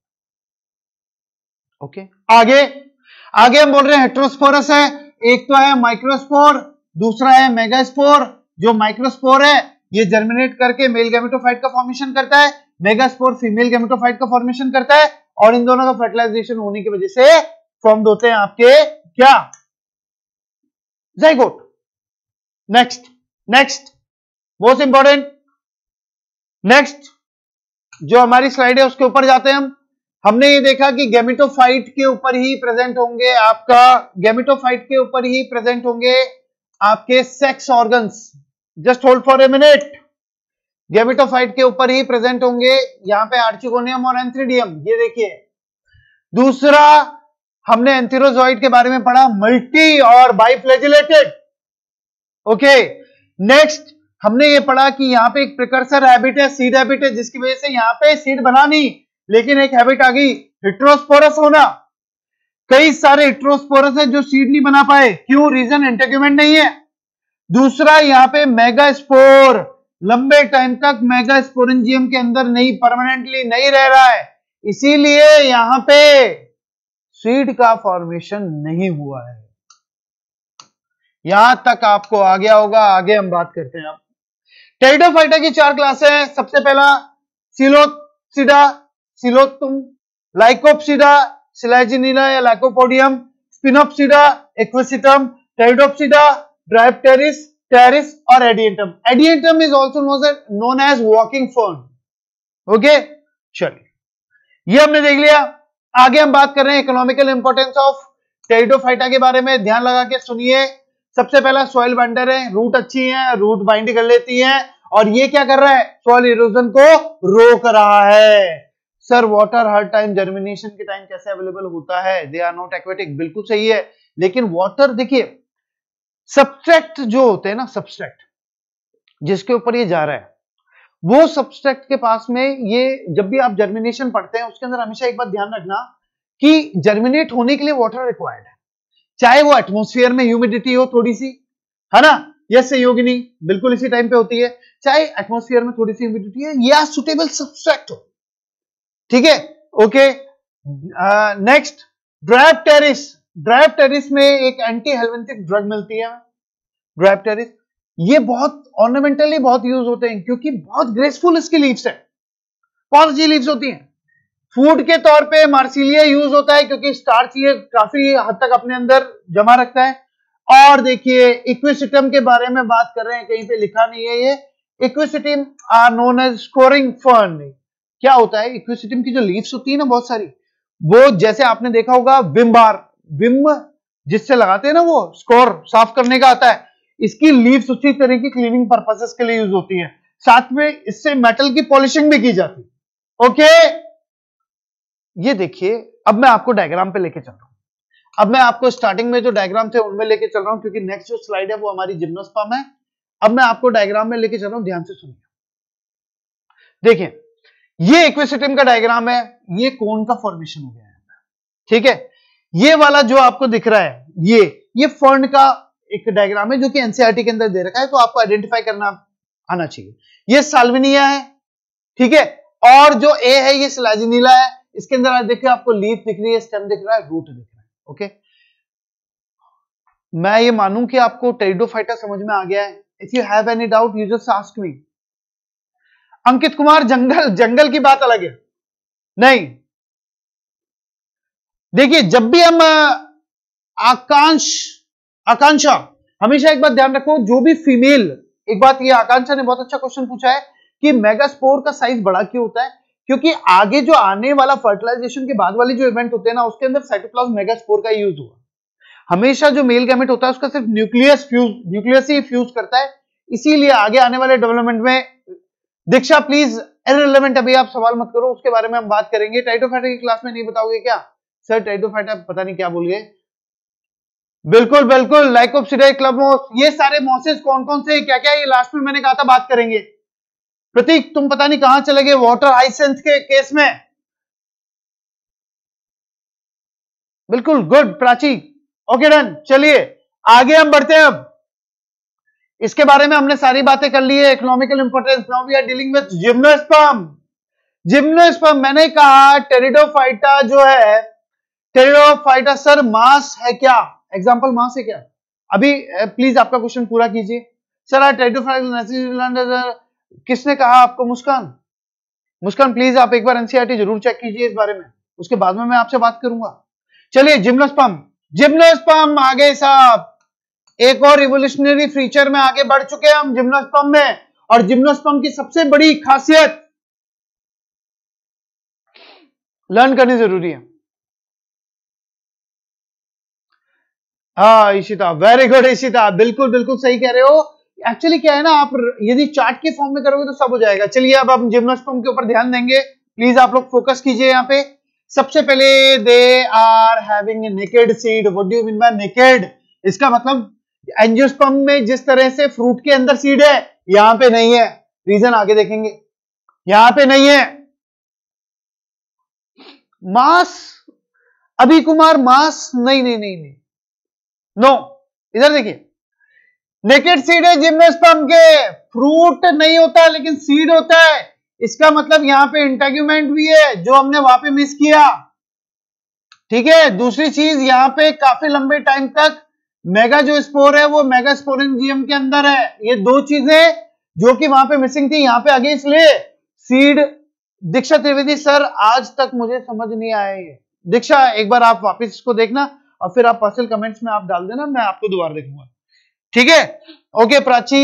ओके, आगे आगे हम बोल रहे हैं हेटेरोस्पोरस है। एक तो है माइक्रोस्पोर, दूसरा है मेगास्पोर। जो माइक्रोस्पोर है ये जर्मिनेट करके मेल गैमेटोफाइट का फॉर्मेशन करता है, मेगास्पोर फीमेल गैमेटोफाइट का फॉर्मेशन करता है, और इन दोनों का फर्टिलाइजेशन होने की वजह से फॉर्म होते हैं आपके क्या? Zygote. Next next most important, next जो हमारी स्लाइड है उसके ऊपर जाते हैं हम। हमने ये देखा कि गैमेटोफाइट के ऊपर ही प्रेजेंट होंगे आपका गैमेटोफाइट के ऊपर ही प्रेजेंट होंगे आपके sex organs. Just hold for a minute. Gametophyte के ऊपर ही प्रेजेंट होंगे यहां पे आर्चिगोनियम और एंथ्रेडियम, ये देखिए। दूसरा, हमने एंथीरोजोइड के बारे में पढ़ा, मल्टी और बाइफ्लैजिलेटेड। ओके, नेक्स्ट हमने ये पढ़ा कि यहाँ पे एक प्रिकर्सर हैबिट है, सीड हैबिट है, जिसकी वजह से यहाँ पे सीड बना नहीं, लेकिन एक हैबिट आ गई हेटेरोस्पोरस होना। कई सारे हेटेरोस्पोरस है जो सीड नहीं बना पाए, क्यों? रीजन इंटेग्यूमेंट नहीं है। दूसरा, यहाँ पे मेगास्पोर लंबे टाइम तक मेगास्पोरेंजियम के अंदर नहीं, परमानेंटली नहीं रह रहा है, इसीलिए यहां पे सीड का फॉर्मेशन नहीं हुआ है। यहां तक आपको आ गया होगा। आगे हम बात करते हैं। अब टेरिडोफाइटा की चार क्लासें हैं। सबसे पहला सिलोसिडा, सिलोतुम, लाइकोप्सिडा, सिलाजिनिला या लाइकोपोडियम, स्पिनोप्सिडा, एक्विसिटम, टेरिडोप्सिडा, ड्राइप्टेरिस, टेरिस और Adiantum. Adiantum is also known as walking fern. Okay, चलिए ये हमने देख लिया। आगे हम बात कर रहे हैं इकोनॉमिकल इंपॉर्टेंस ऑफ टेरिडोफाइटा के बारे में। ध्यान लगा के सुनिए। सबसे पहला सॉइल बाइंडर है, रूट अच्छी है, रूट बाइंड कर लेती है, और ये क्या कर रहा है? सॉइल इरोजन को रोक रहा है। सर वाटर हर टाइम जर्मिनेशन के टाइम कैसे अवेलेबल होता है? They are not aquatic. बिल्कुल सही है, लेकिन वाटर देखिए, सब्सट्रैक्ट जो होते हैं ना, सब्सट्रैक्ट जिसके ऊपर ये जा रहा है, वो सब्सट्रैक्ट के पास में ये, जब भी आप जर्मिनेशन पढ़ते हैं उसके अंदर हमेशा एक बात ध्यान रखना कि जर्मिनेट होने के लिए वाटर रिक्वायर्ड है, चाहे वो एटमॉस्फेयर में ह्यूमिडिटी हो थोड़ी सी, है ना, यस सहयोगिनी, बिल्कुल इसी टाइम पे होती है, चाहे एटमॉस्फेयर में थोड़ी सी ह्यूमिडिटी है या सुटेबल सब्सट्रैक्ट हो। ठीक है, ओके। नेक्स्ट, ड्राइप्टेरिस। ड्राइप्टेरिस में एक एंटी हेलमिंथिक ड्रग मिलती है, ड्राइप्टेरिस। ये बहुत ऑर्नामेंटली बहुत यूज होते हैं, क्योंकि बहुत ग्रेसफुल इसकी लीव्स है, बहुत अच्छी लीव्स होती हैं। फूड के तौर पे मार्सिलिया यूज होता है, क्योंकि स्टार्च ये काफी हद तक अपने अंदर जमा रखता है। और देखिए, इक्विसिटम के बारे में बात कर रहे हैं, कहीं पे लिखा नहीं है ये। Equisetum are known as scoring fern. क्या होता है? इक्विसिटम की जो लीव्स होती है ना बहुत सारी, वो जैसे आपने देखा होगा विम बार, विम जिससे लगाते हैं ना, वो स्कोर साफ करने का आता है, इसकी लीव्स उसी तरह की क्लीनिंग पर्पसेस के लिए यूज होती है। साथ में इससे मेटल की पॉलिशिंग भी की जाती है। ओके, ये देखिए, अब मैं आपको डायग्राम पे लेके चल रहा हूं। अब मैं आपको स्टार्टिंग में जो डायग्राम थे उनमें लेके चल रहा हूं, क्योंकि नेक्स्ट जो स्लाइड है वो हमारी जिम्नोस्पर्म है। अब मैं आपको डायग्राम में लेके चल रहा हूं, ध्यान से सुनिए। देखिए, ये इक्विसिटम का डायग्राम है, ये कोन का फॉर्मेशन हो गया है। ठीक है, ये वाला जो आपको दिख रहा है, ये ये फर्न का एक डायग्राम है जो कि एनसीईआरटी के अंदर दे रखा है, तो आपको आइडेंटिफाई करना आना चाहिए। ये साल्विनिया है, ठीक है, और जो ए है ये सिलाजिनिला है। इसके अंदर आज देखिए, आपको लीफ दिख रही है, स्टेम दिख रहा है, रूट दिख रहा है। ओके, मैं ये मानूं कि आपको टेरिडोफाइटा समझ में आ गया है। If you have any doubt you just ask me. Ankit Kumar, जंगल जंगल की बात अलग है, नहीं। देखिए, जब भी हम आकांक्ष आकांक्षा, हमेशा एक बात ध्यान रखो, जो भी फीमेल, एक बात ये आकांक्षा ने बहुत अच्छा क्वेश्चन पूछा है कि मेगास्पोर का साइज बड़ा क्यों होता है, क्योंकि आगे जो आने वाला फर्टिलाइजेशन के बाद वाली जो इवेंट होते हैं ना, उसके अंदर साइटोप्लाज्म मेगास्पोर का यूज हुआ। हमेशा जो मेल गैमेट होता है उसका सिर्फ न्यूक्लियस फ्यूज न्यूक्लियस ही फ्यूज करता है, इसीलिए आगे आने वाले डेवलपमेंट में, दीक्षा प्लीज इररिलेवेंट, अभी आप सवाल मत करो, उसके बारे में हम बात करेंगे। टाइटोफाइटा की क्लास में नहीं बताओगे क्या सर? टाइटोफाइटा पता नहीं क्या बोल गए। बिल्कुल बिल्कुल, लाइकोप्सिडाई क्लब मॉस, ये सारे मॉसेस कौन कौन से क्या क्या, ये लास्ट में मैंने कहा था बात करेंगे। प्रतीक तुम पता नहीं कहां चले गए वाटर हाइसेंथ के केस में। बिल्कुल गुड प्राची, ओके डन। चलिए आगे हम बढ़ते हैं। अब इसके बारे में हमने सारी बातें कर ली है, economical importance. Now we are dealing with gymnosperm. Gymnosperm मैंने कहा टेरिडोफाइटा जो है, टेरिडोफाइटा सर मास है क्या? एग्जांपल मास है क्या? अभी प्लीज आपका क्वेश्चन पूरा कीजिए सर। टेरिडोफाइटा किसने कहा आपको? मुस्कान, मुस्कान प्लीज आप एक बार एनसीईआरटी जरूर चेक कीजिए इस बारे में, उसके बाद में मैं आपसे बात करूंगा। चलिए जिम्नोस्पर्म, जिम्नोस्पर्म आगे साहब, एक और रिवोल्यूशनरी फीचर में आगे बढ़ चुके हैं हम जिम्नोस्पर्म में। और जिम्नोस्पर्म की सबसे बड़ी खासियत लर्न करनी जरूरी है। हाँ इशिता, वेरी गुड इशिता, बिल्कुल बिल्कुल सही कह रहे हो। एक्चुअली क्या है ना, आप यदि चार्ट के फॉर्म में करोगे तो सब हो जाएगा। चलिए अब हम जिम्नोस्पर्म के ऊपर ध्यान देंगे, प्लीज आप लोग फोकस कीजिए यहाँ पे। सबसे पहले they are having a naked seed. What do you mean by naked? इसका मतलब एंजियोस्पर्म में जिस तरह से फ्रूट के अंदर सीड है, यहां पे नहीं है। रीजन आगे देखेंगे, यहां पे नहीं है। मास, अभी कुमार मास नहीं नहीं नहीं नहीं नो, इधर देखिए, नेकेड सीड है जिम्नोस्पर्म के, फ्रूट नहीं होता लेकिन सीड होता है। इसका मतलब यहां पे इंटेग्यूमेंट भी है जो हमने वहां पे मिस किया, ठीक है। दूसरी चीज, यहां पे काफी लंबे टाइम तक मेगा जो स्पोर है वो मेगा स्पोरेंजियम के अंदर है। ये दो चीजें जो कि वहां पे मिसिंग थी, यहां पे आगे, इसलिए सीड। दीक्षा त्रिवेदी सर आज तक मुझे समझ नहीं आया ये। दीक्षा एक बार आप वापस इसको देखना और फिर आप पर्सनल कमेंट्स में आप डाल देना, मैं आपको दोबारा देखूंगा, ठीक है। ओके प्राची,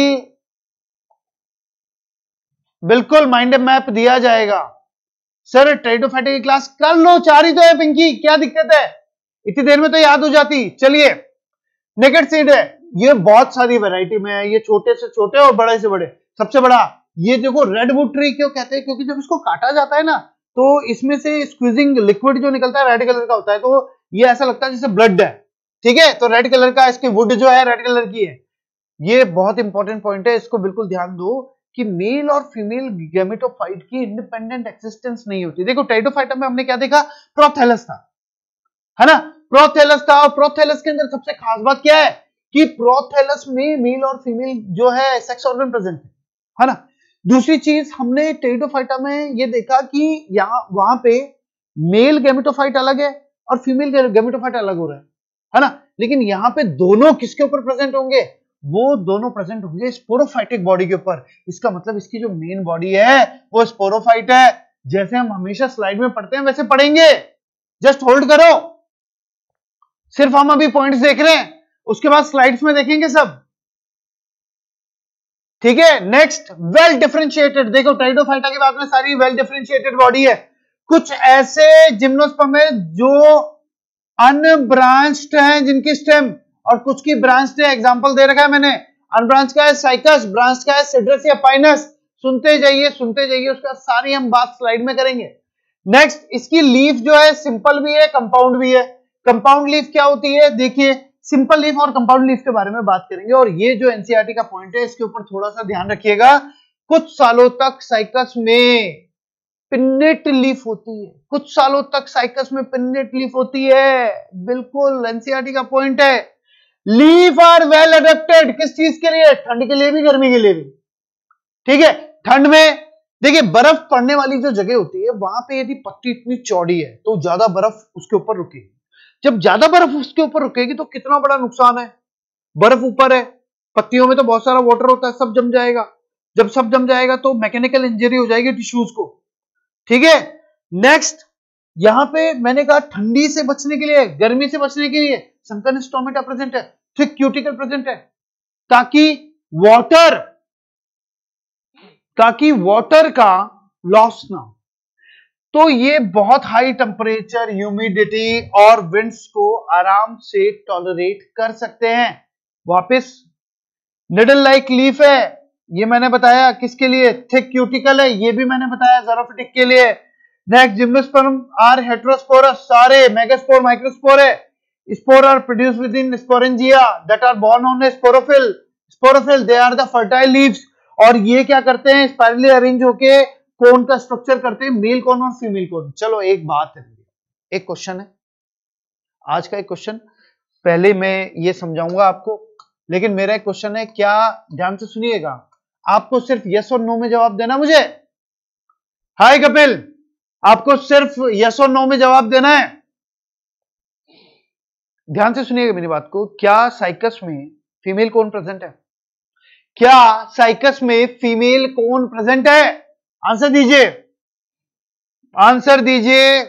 बिल्कुल माइंड मैप दिया जाएगा सर। टेरिडोफाइटा की क्लास कर लो, चार ही तो है पिंकी, क्या दिक्कत है, इतनी देर में तो याद हो जाती। चलिए नेकेड सीड है, ये बहुत सारी वैरायटी में है, ये छोटे से छोटे और बड़े से बड़े। सबसे बड़ा ये देखो, रेडवुड ट्री क्यों कहते हैं? क्योंकि जब इसको काटा जाता है ना, तो इसमें से स्क्वीजिंग लिक्विड जो निकलता है रेड कलर का होता है, तो ये ऐसा लगता है जैसे ब्लड है, ठीक है। तो रेड कलर का इसकी वुड जो है रेड कलर की है। ये बहुत इंपॉर्टेंट पॉइंट है, इसको बिल्कुल ध्यान दो कि मेल और फीमेल गैमेटोफाइट की इंडिपेंडेंट एक्सिस्टेंस नहीं होती। देखो टेरिडोफाइटा में हमने क्या देखा, प्रोथैलस था, है ना, प्रोथैलस था। और प्रोथैलस के अंदर सबसे खास बात क्या है कि प्रोथैलस में मेल और फीमेल जो है सेक्स ऑर्गन प्रेजेंट है, है ना। दूसरी चीज हमने टेरिडोफाइटा में ये देखा कि यहां वहां पे मेल गैमेटोफाइट अलग है और फीमेल गैमेटोफाइट अलग हो रहा है, है ना। लेकिन यहां पे दोनों किसके ऊपर प्रेजेंट होंगे? वो दोनों प्रेजेंट होंगे स्पोरोफाइटिक बॉडी के ऊपर। इसका मतलब इसकी जो मेन बॉडी है वो स्पोरोफाइट है। जैसे हम हमेशा स्लाइड में पढ़ते हैं वैसे पढ़ेंगे, जस्ट होल्ड करो। सिर्फ हम अभी पॉइंट्स देख रहे हैं, उसके बाद स्लाइड्स में देखेंगे सब, ठीक है। Next, well differentiated. देखो टेरिडोफाइटा के बाद में सारी वेल डिफरेंशिएटेड बॉडी है। कुछ ऐसे जिम्नोस्पर्म है जो अनब्रांच्ड हैं जिनकी स्टेम, और कुछ की ब्रांच्ड है। एग्जांपल दे रखा है मैंने, अनब्रांच का है साइकस, ब्रांच का है सिड्रस या पाइनस। सुनते जाइए सुनते जाइए, उसका सारी हम बात स्लाइड में करेंगे। नेक्स्ट, इसकी लीफ जो है सिंपल भी है कंपाउंड भी है। कंपाउंड लीफ क्या होती है? देखिए, सिंपल लीफ और कंपाउंड लीफ के बारे में बात करेंगे। और ये जो एनसीईआरटी का पॉइंट है इसके ऊपर थोड़ा सा ध्यान रखिएगा। कुछ सालों तक साइकस में पिन्नेट लीफ होती है, कुछ सालों तक साइकस में पिन्नेट लीफ होती है, बिल्कुल एनसीईआरटी का पॉइंट है। लीफ आर वेल अडेप्टेड, किस चीज के लिए? ठंड के लिए भी, गर्मी के लिए भी, ठीक है। ठंड में देखिए बर्फ पड़ने वाली जो जगह होती है वहां पे यदि पत्ती इतनी चौड़ी है तो ज्यादा बर्फ उसके ऊपर रुकेगी। जब ज्यादा बर्फ उसके ऊपर रुकेगी तो कितना बड़ा नुकसान है। बर्फ ऊपर है, पत्तियों में तो बहुत सारा वाटर होता है, सब जम जाएगा। जब सब जम जाएगा तो मैकेनिकल इंजरी हो जाएगी टिश्यूज को, ठीक है। नेक्स्ट, यहां पे मैंने कहा ठंडी से बचने के लिए, गर्मी से बचने के लिए संकन स्टोमेटा प्रेजेंट है, थिक क्यूटिकल प्रेजेंट है, ताकि वाटर ताकि वाटर का लॉस ना हो। तो ये बहुत हाई टेम्परेचर, ह्यूमिडिटी और विंड्स को आराम से टॉलरेट कर सकते हैं। वापस निडल लाइक लीफ है, ये मैंने बताया किसके लिए, थिक क्यूटिकल है, ये भी मैंने बताया ज़ेरोफिटिक के लिए। नेक्स्ट जिम्नोस्पर्म आर हेटेरोस्पोरस, सारे मेगास्पोर माइक्रोस्पोर है। Spore are produced within sporangia that are borne on a sporophyll. Sporophyll they are the fertile leaves, और ये क्या करते हैं, स्पाइरली अरेंज होके कोन का स्ट्रक्चर करते हैं, मेल कोन और फीमेल कोन। चलो एक बात है, एक क्वेश्चन है आज का, एक क्वेश्चन पहले मैं ये समझाऊंगा आपको, लेकिन मेरा एक क्वेश्चन है, क्या ध्यान से सुनिएगा, आपको सिर्फ यस और नो में जवाब देना मुझे। हाय कपिल, आपको सिर्फ यस और नो में जवाब देना है। ध्यान से सुनिएगा मेरी बात को। क्या साइकस में फीमेल कोन प्रेजेंट है? क्या साइकस में फीमेल कोन प्रेजेंट है? आंसर दीजिए, आंसर दीजिए।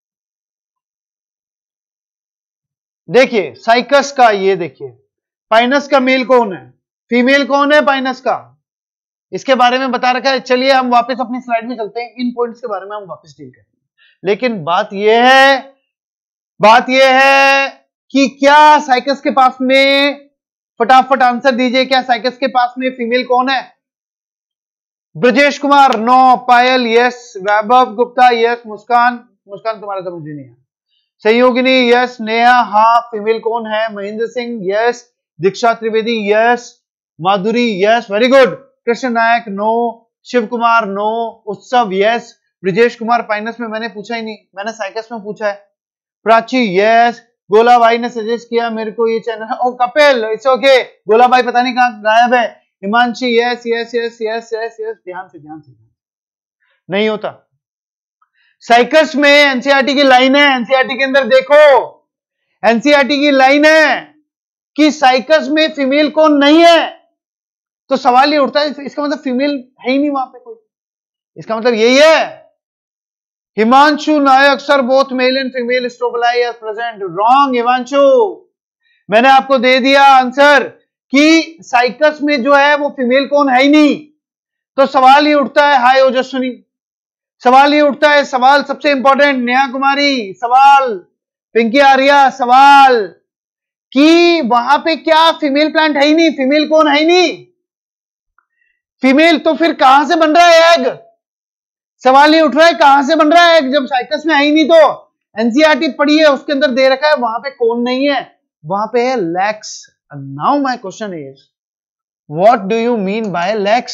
देखिए साइकस का, ये देखिए पाइनस का मेल कौन है, फीमेल कौन है पाइनस का, इसके बारे में बता रखा है। चलिए हम वापस अपनी स्लाइड में चलते हैं, इन पॉइंट्स के बारे में हम वापस डील करेंगे। लेकिन बात यह है, बात यह है कि क्या साइकस के पास में, फटाफट आंसर दीजिए, क्या साइकस के पास में फीमेल कौन है? Brajesh Kumar no, Payal yes, Vaibhav Gupta yes, Muskan, Muskan तुम्हारा समझ नहीं है, सहयोगिनी यस, नेहा हाँ, फीमेल कौन है? Mahendra Singh yes, Diksha Trivedi yes, Madhuri yes, very good. Krishna Nayak no, Shiv Kumar no, Utsav yes, Brajesh Kumar pinus में मैंने पूछा ही नहीं, मैंने साइकस में पूछा है। प्राची यस, गोला भाई ने सजेस्ट किया मेरे को ये channel, oh Kapil it's okay, गोला भाई पता नहीं कहां गायब है। Himanshi yes yes yes yes yes yes, ध्यान से ध्यान से, नहीं होता। साइकस में एनसीईआरटी की लाइन है, एनसीईआरटी के अंदर देखो, एनसीईआरटी की लाइन है कि साइकस में फीमेल कौन नहीं है। तो सवाल ये उठता है, इसका मतलब फीमेल है ही नहीं वहां पे कोई, इसका मतलब यही है। Himanshu Nayak sir both male and female strobili are present, wrong Himanshu, मैंने आपको दे दिया आंसर कि साइकस में जो है वो फीमेल कौन है ही नहीं। तो सवाल ये उठता है, हाय ओजस्विनी, सवाल ये उठता है, सवाल सबसे इंपॉर्टेंट, नेहा कुमारी सवाल, पिंकी आर्या सवाल, कि वहां पे क्या फीमेल प्लांट है ही नहीं, फीमेल कौन है ही नहीं, फीमेल तो फिर कहां से बन रहा है एग? सवाल ये उठ रहा है कहां से बन रहा है एग, जब साइकस में है ही नहीं। तो एनसीईआरटी पढ़ी है, उसके अंदर दे रखा है वहां पे कौन नहीं है, वहां पे है lax. Now my question is, what do you mean by lax?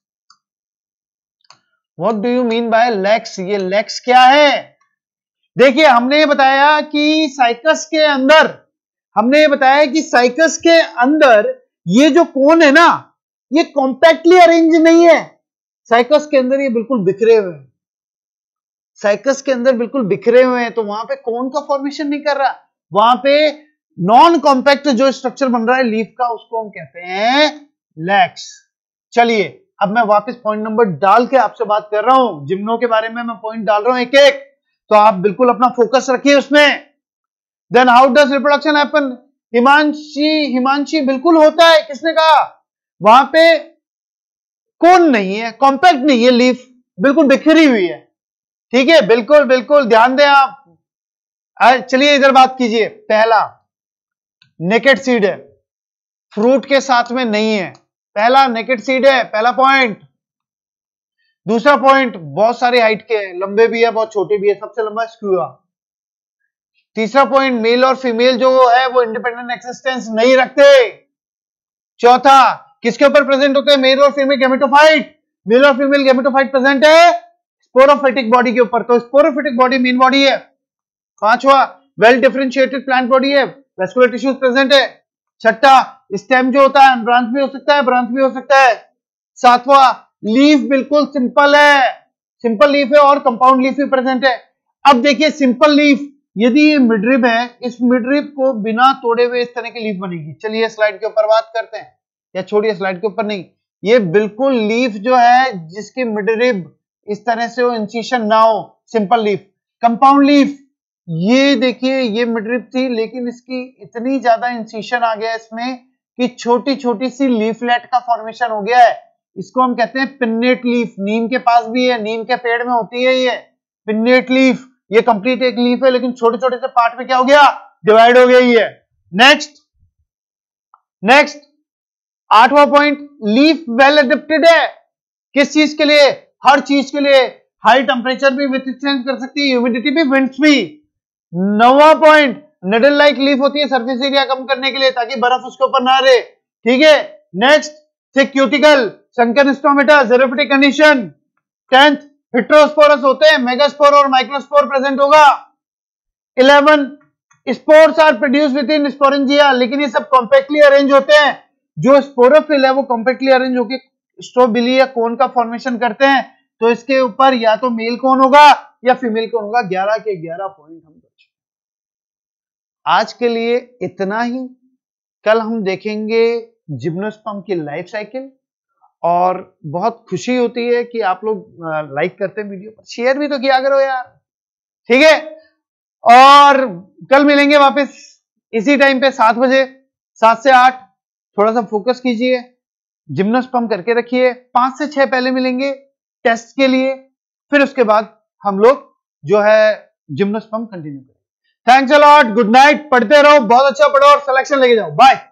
What do you mean by lax? ये लैक्स क्या है? देखिए हमने ये बताया कि साइकस के अंदर, हमने ये बताया कि साइकस के अंदर ये जो कोन है ना, ये कॉम्पैक्टली अरेंज नहीं है। साइकस के अंदर ये बिल्कुल बिखरे हुए हैं, साइकस के अंदर बिल्कुल बिखरे हुए हैं, तो वहां पे कोन का फॉर्मेशन नहीं कर रहा, वहां पे नॉन कॉम्पैक्ट जो स्ट्रक्चर बन रहा है लीफ का, उसको हम कहते हैं लैक्स। चलिए अब मैं वापस पॉइंट नंबर डाल के आपसे बात कर रहा हूं, जिम्नो के बारे में मैं पॉइंट डाल रहा हूं एक एक, तो आप बिल्कुल अपना फोकस रखिए उसमें। Then how does reproduction happen? Himanshi, Himanshi बिल्कुल होता है, किसने कहा? वहां पे कौन नहीं है, कॉम्पैक्ट नहीं है, लीफ बिल्कुल बिखरी हुई है, ठीक है, बिल्कुल बिल्कुल ध्यान दें आप। चलिए इधर बात कीजिए। पहला नेकेड सीड है, फ्रूट के साथ में नहीं है, पहला नेकेड सीड है, पहला पॉइंट। दूसरा पॉइंट, बहुत सारे हाइट के, लंबे भी है बहुत छोटे भी है, सबसे लंबा स्क्यूआ। तीसरा पॉइंट, मेल और फीमेल जो है वो इंडिपेंडेंट एक्सिस्टेंस नहीं रखते। चौथा, किसके ऊपर प्रेजेंट होते हैं, मेल और फीमेल गेमेटोफाइट, मेल और फीमेल गेमेटोफाइट प्रेजेंट है स्पोरोफाइटिक बॉडी के ऊपर, तो स्पोरोफाइटिक बॉडी मेन बॉडी है। पांचवा, वेल डिफरेंशिएटेड प्लांट बॉडी है, वेस्कुलर टिश्यूज प्रेजेंट है। छठा, स्टेम जो होता है ब्रांच भी हो सकता है, ब्रांच भी हो सकता है। सातवां, लीफ बिल्कुल सिंपल है, सिंपल लीफ है और कंपाउंड लीफ भी प्रेजेंट है। अब देखिए सिंपल लीफ, यदि ये मिडरिब है, इस मिडरिब को बिना तोड़े हुए इस तरह की लीफ बनेगी। चलिए स्लाइड के ऊपर बात करते हैं, या छोड़िए स्लाइड के ऊपर नहीं, ये बिल्कुल लीफ जो है जिसकी मिडरिब इस तरह से हो, इंसिशन ना हो, सिंपल लीफ। कंपाउंड लीफ, ये देखिए ये मिडरिब थी, लेकिन इसकी इतनी ज्यादा इंसिशन आ गया इसमें कि छोटी छोटी सी लीफलेट का फॉर्मेशन हो गया है। इसको हम कहते हैं पिन्नेट लीफ। नीम के पास भी है, नीम के पेड़ में होती है ये पिन्नेट लीफ। ये कंप्लीट एक लीफ है, लेकिन छोटे छोटे से पार्ट में क्या हो गया, डिवाइड हो गई है। नेक्स्ट नेक्स्ट आठवां पॉइंट, लीफ वेल एडेप्टेड है। किस चीज के लिए, हर चीज के लिए। हाई टेम्परेचर भी विथस्टैंड कर सकती है, ह्यूमिडिटी भी, विंड्स भी। नौवां पॉइंट, नडल लाइक लीफ होती है सरफेस एरिया कम करने के लिए, ताकि बर्फ उसके ऊपर ना रहे, ठीक है। Next, thick cuticle, sunken stomata, xerophytic condition. Tenth, heterosporous होते हैं, मेगास्पोर और माइक्रोस्पोर प्रेजेंट होगा। Eleven, spores are produce within sporangia, लेकिन ये सब कॉम्पैक्टली अरेंज होते हैं। जो स्पोरोफिल है वो कॉम्पैक्टली अरेंज होकर स्ट्रोबिली या कोन का फॉर्मेशन करते हैं। तो इसके ऊपर या तो मेल कोन होगा या फीमेल कोन होगा। ग्यारह के ग्यारह पॉइंट हम कर चुके। आज के लिए इतना ही। कल हम देखेंगे जिम्नोस्पर्म की लाइफ साइकिल। और बहुत खुशी होती है कि आप लोग लाइक करते हैं वीडियो पर, शेयर भी तो किया करो यार, ठीक है। और कल मिलेंगे वापस इसी टाइम पे सात बजे, सात से आठ। थोड़ा सा फोकस कीजिए, जिम्नोस्पर्म करके रखिए। पांच से छह पहले मिलेंगे टेस्ट के लिए, फिर उसके बाद हम लोग जो है जिम्नोस्पर्म कंटिन्यू करेंगे। Thanks a lot, good night. पढ़ते रहो, बहुत अच्छा पढ़ो और सिलेक्शन लेके जाओ। बाय।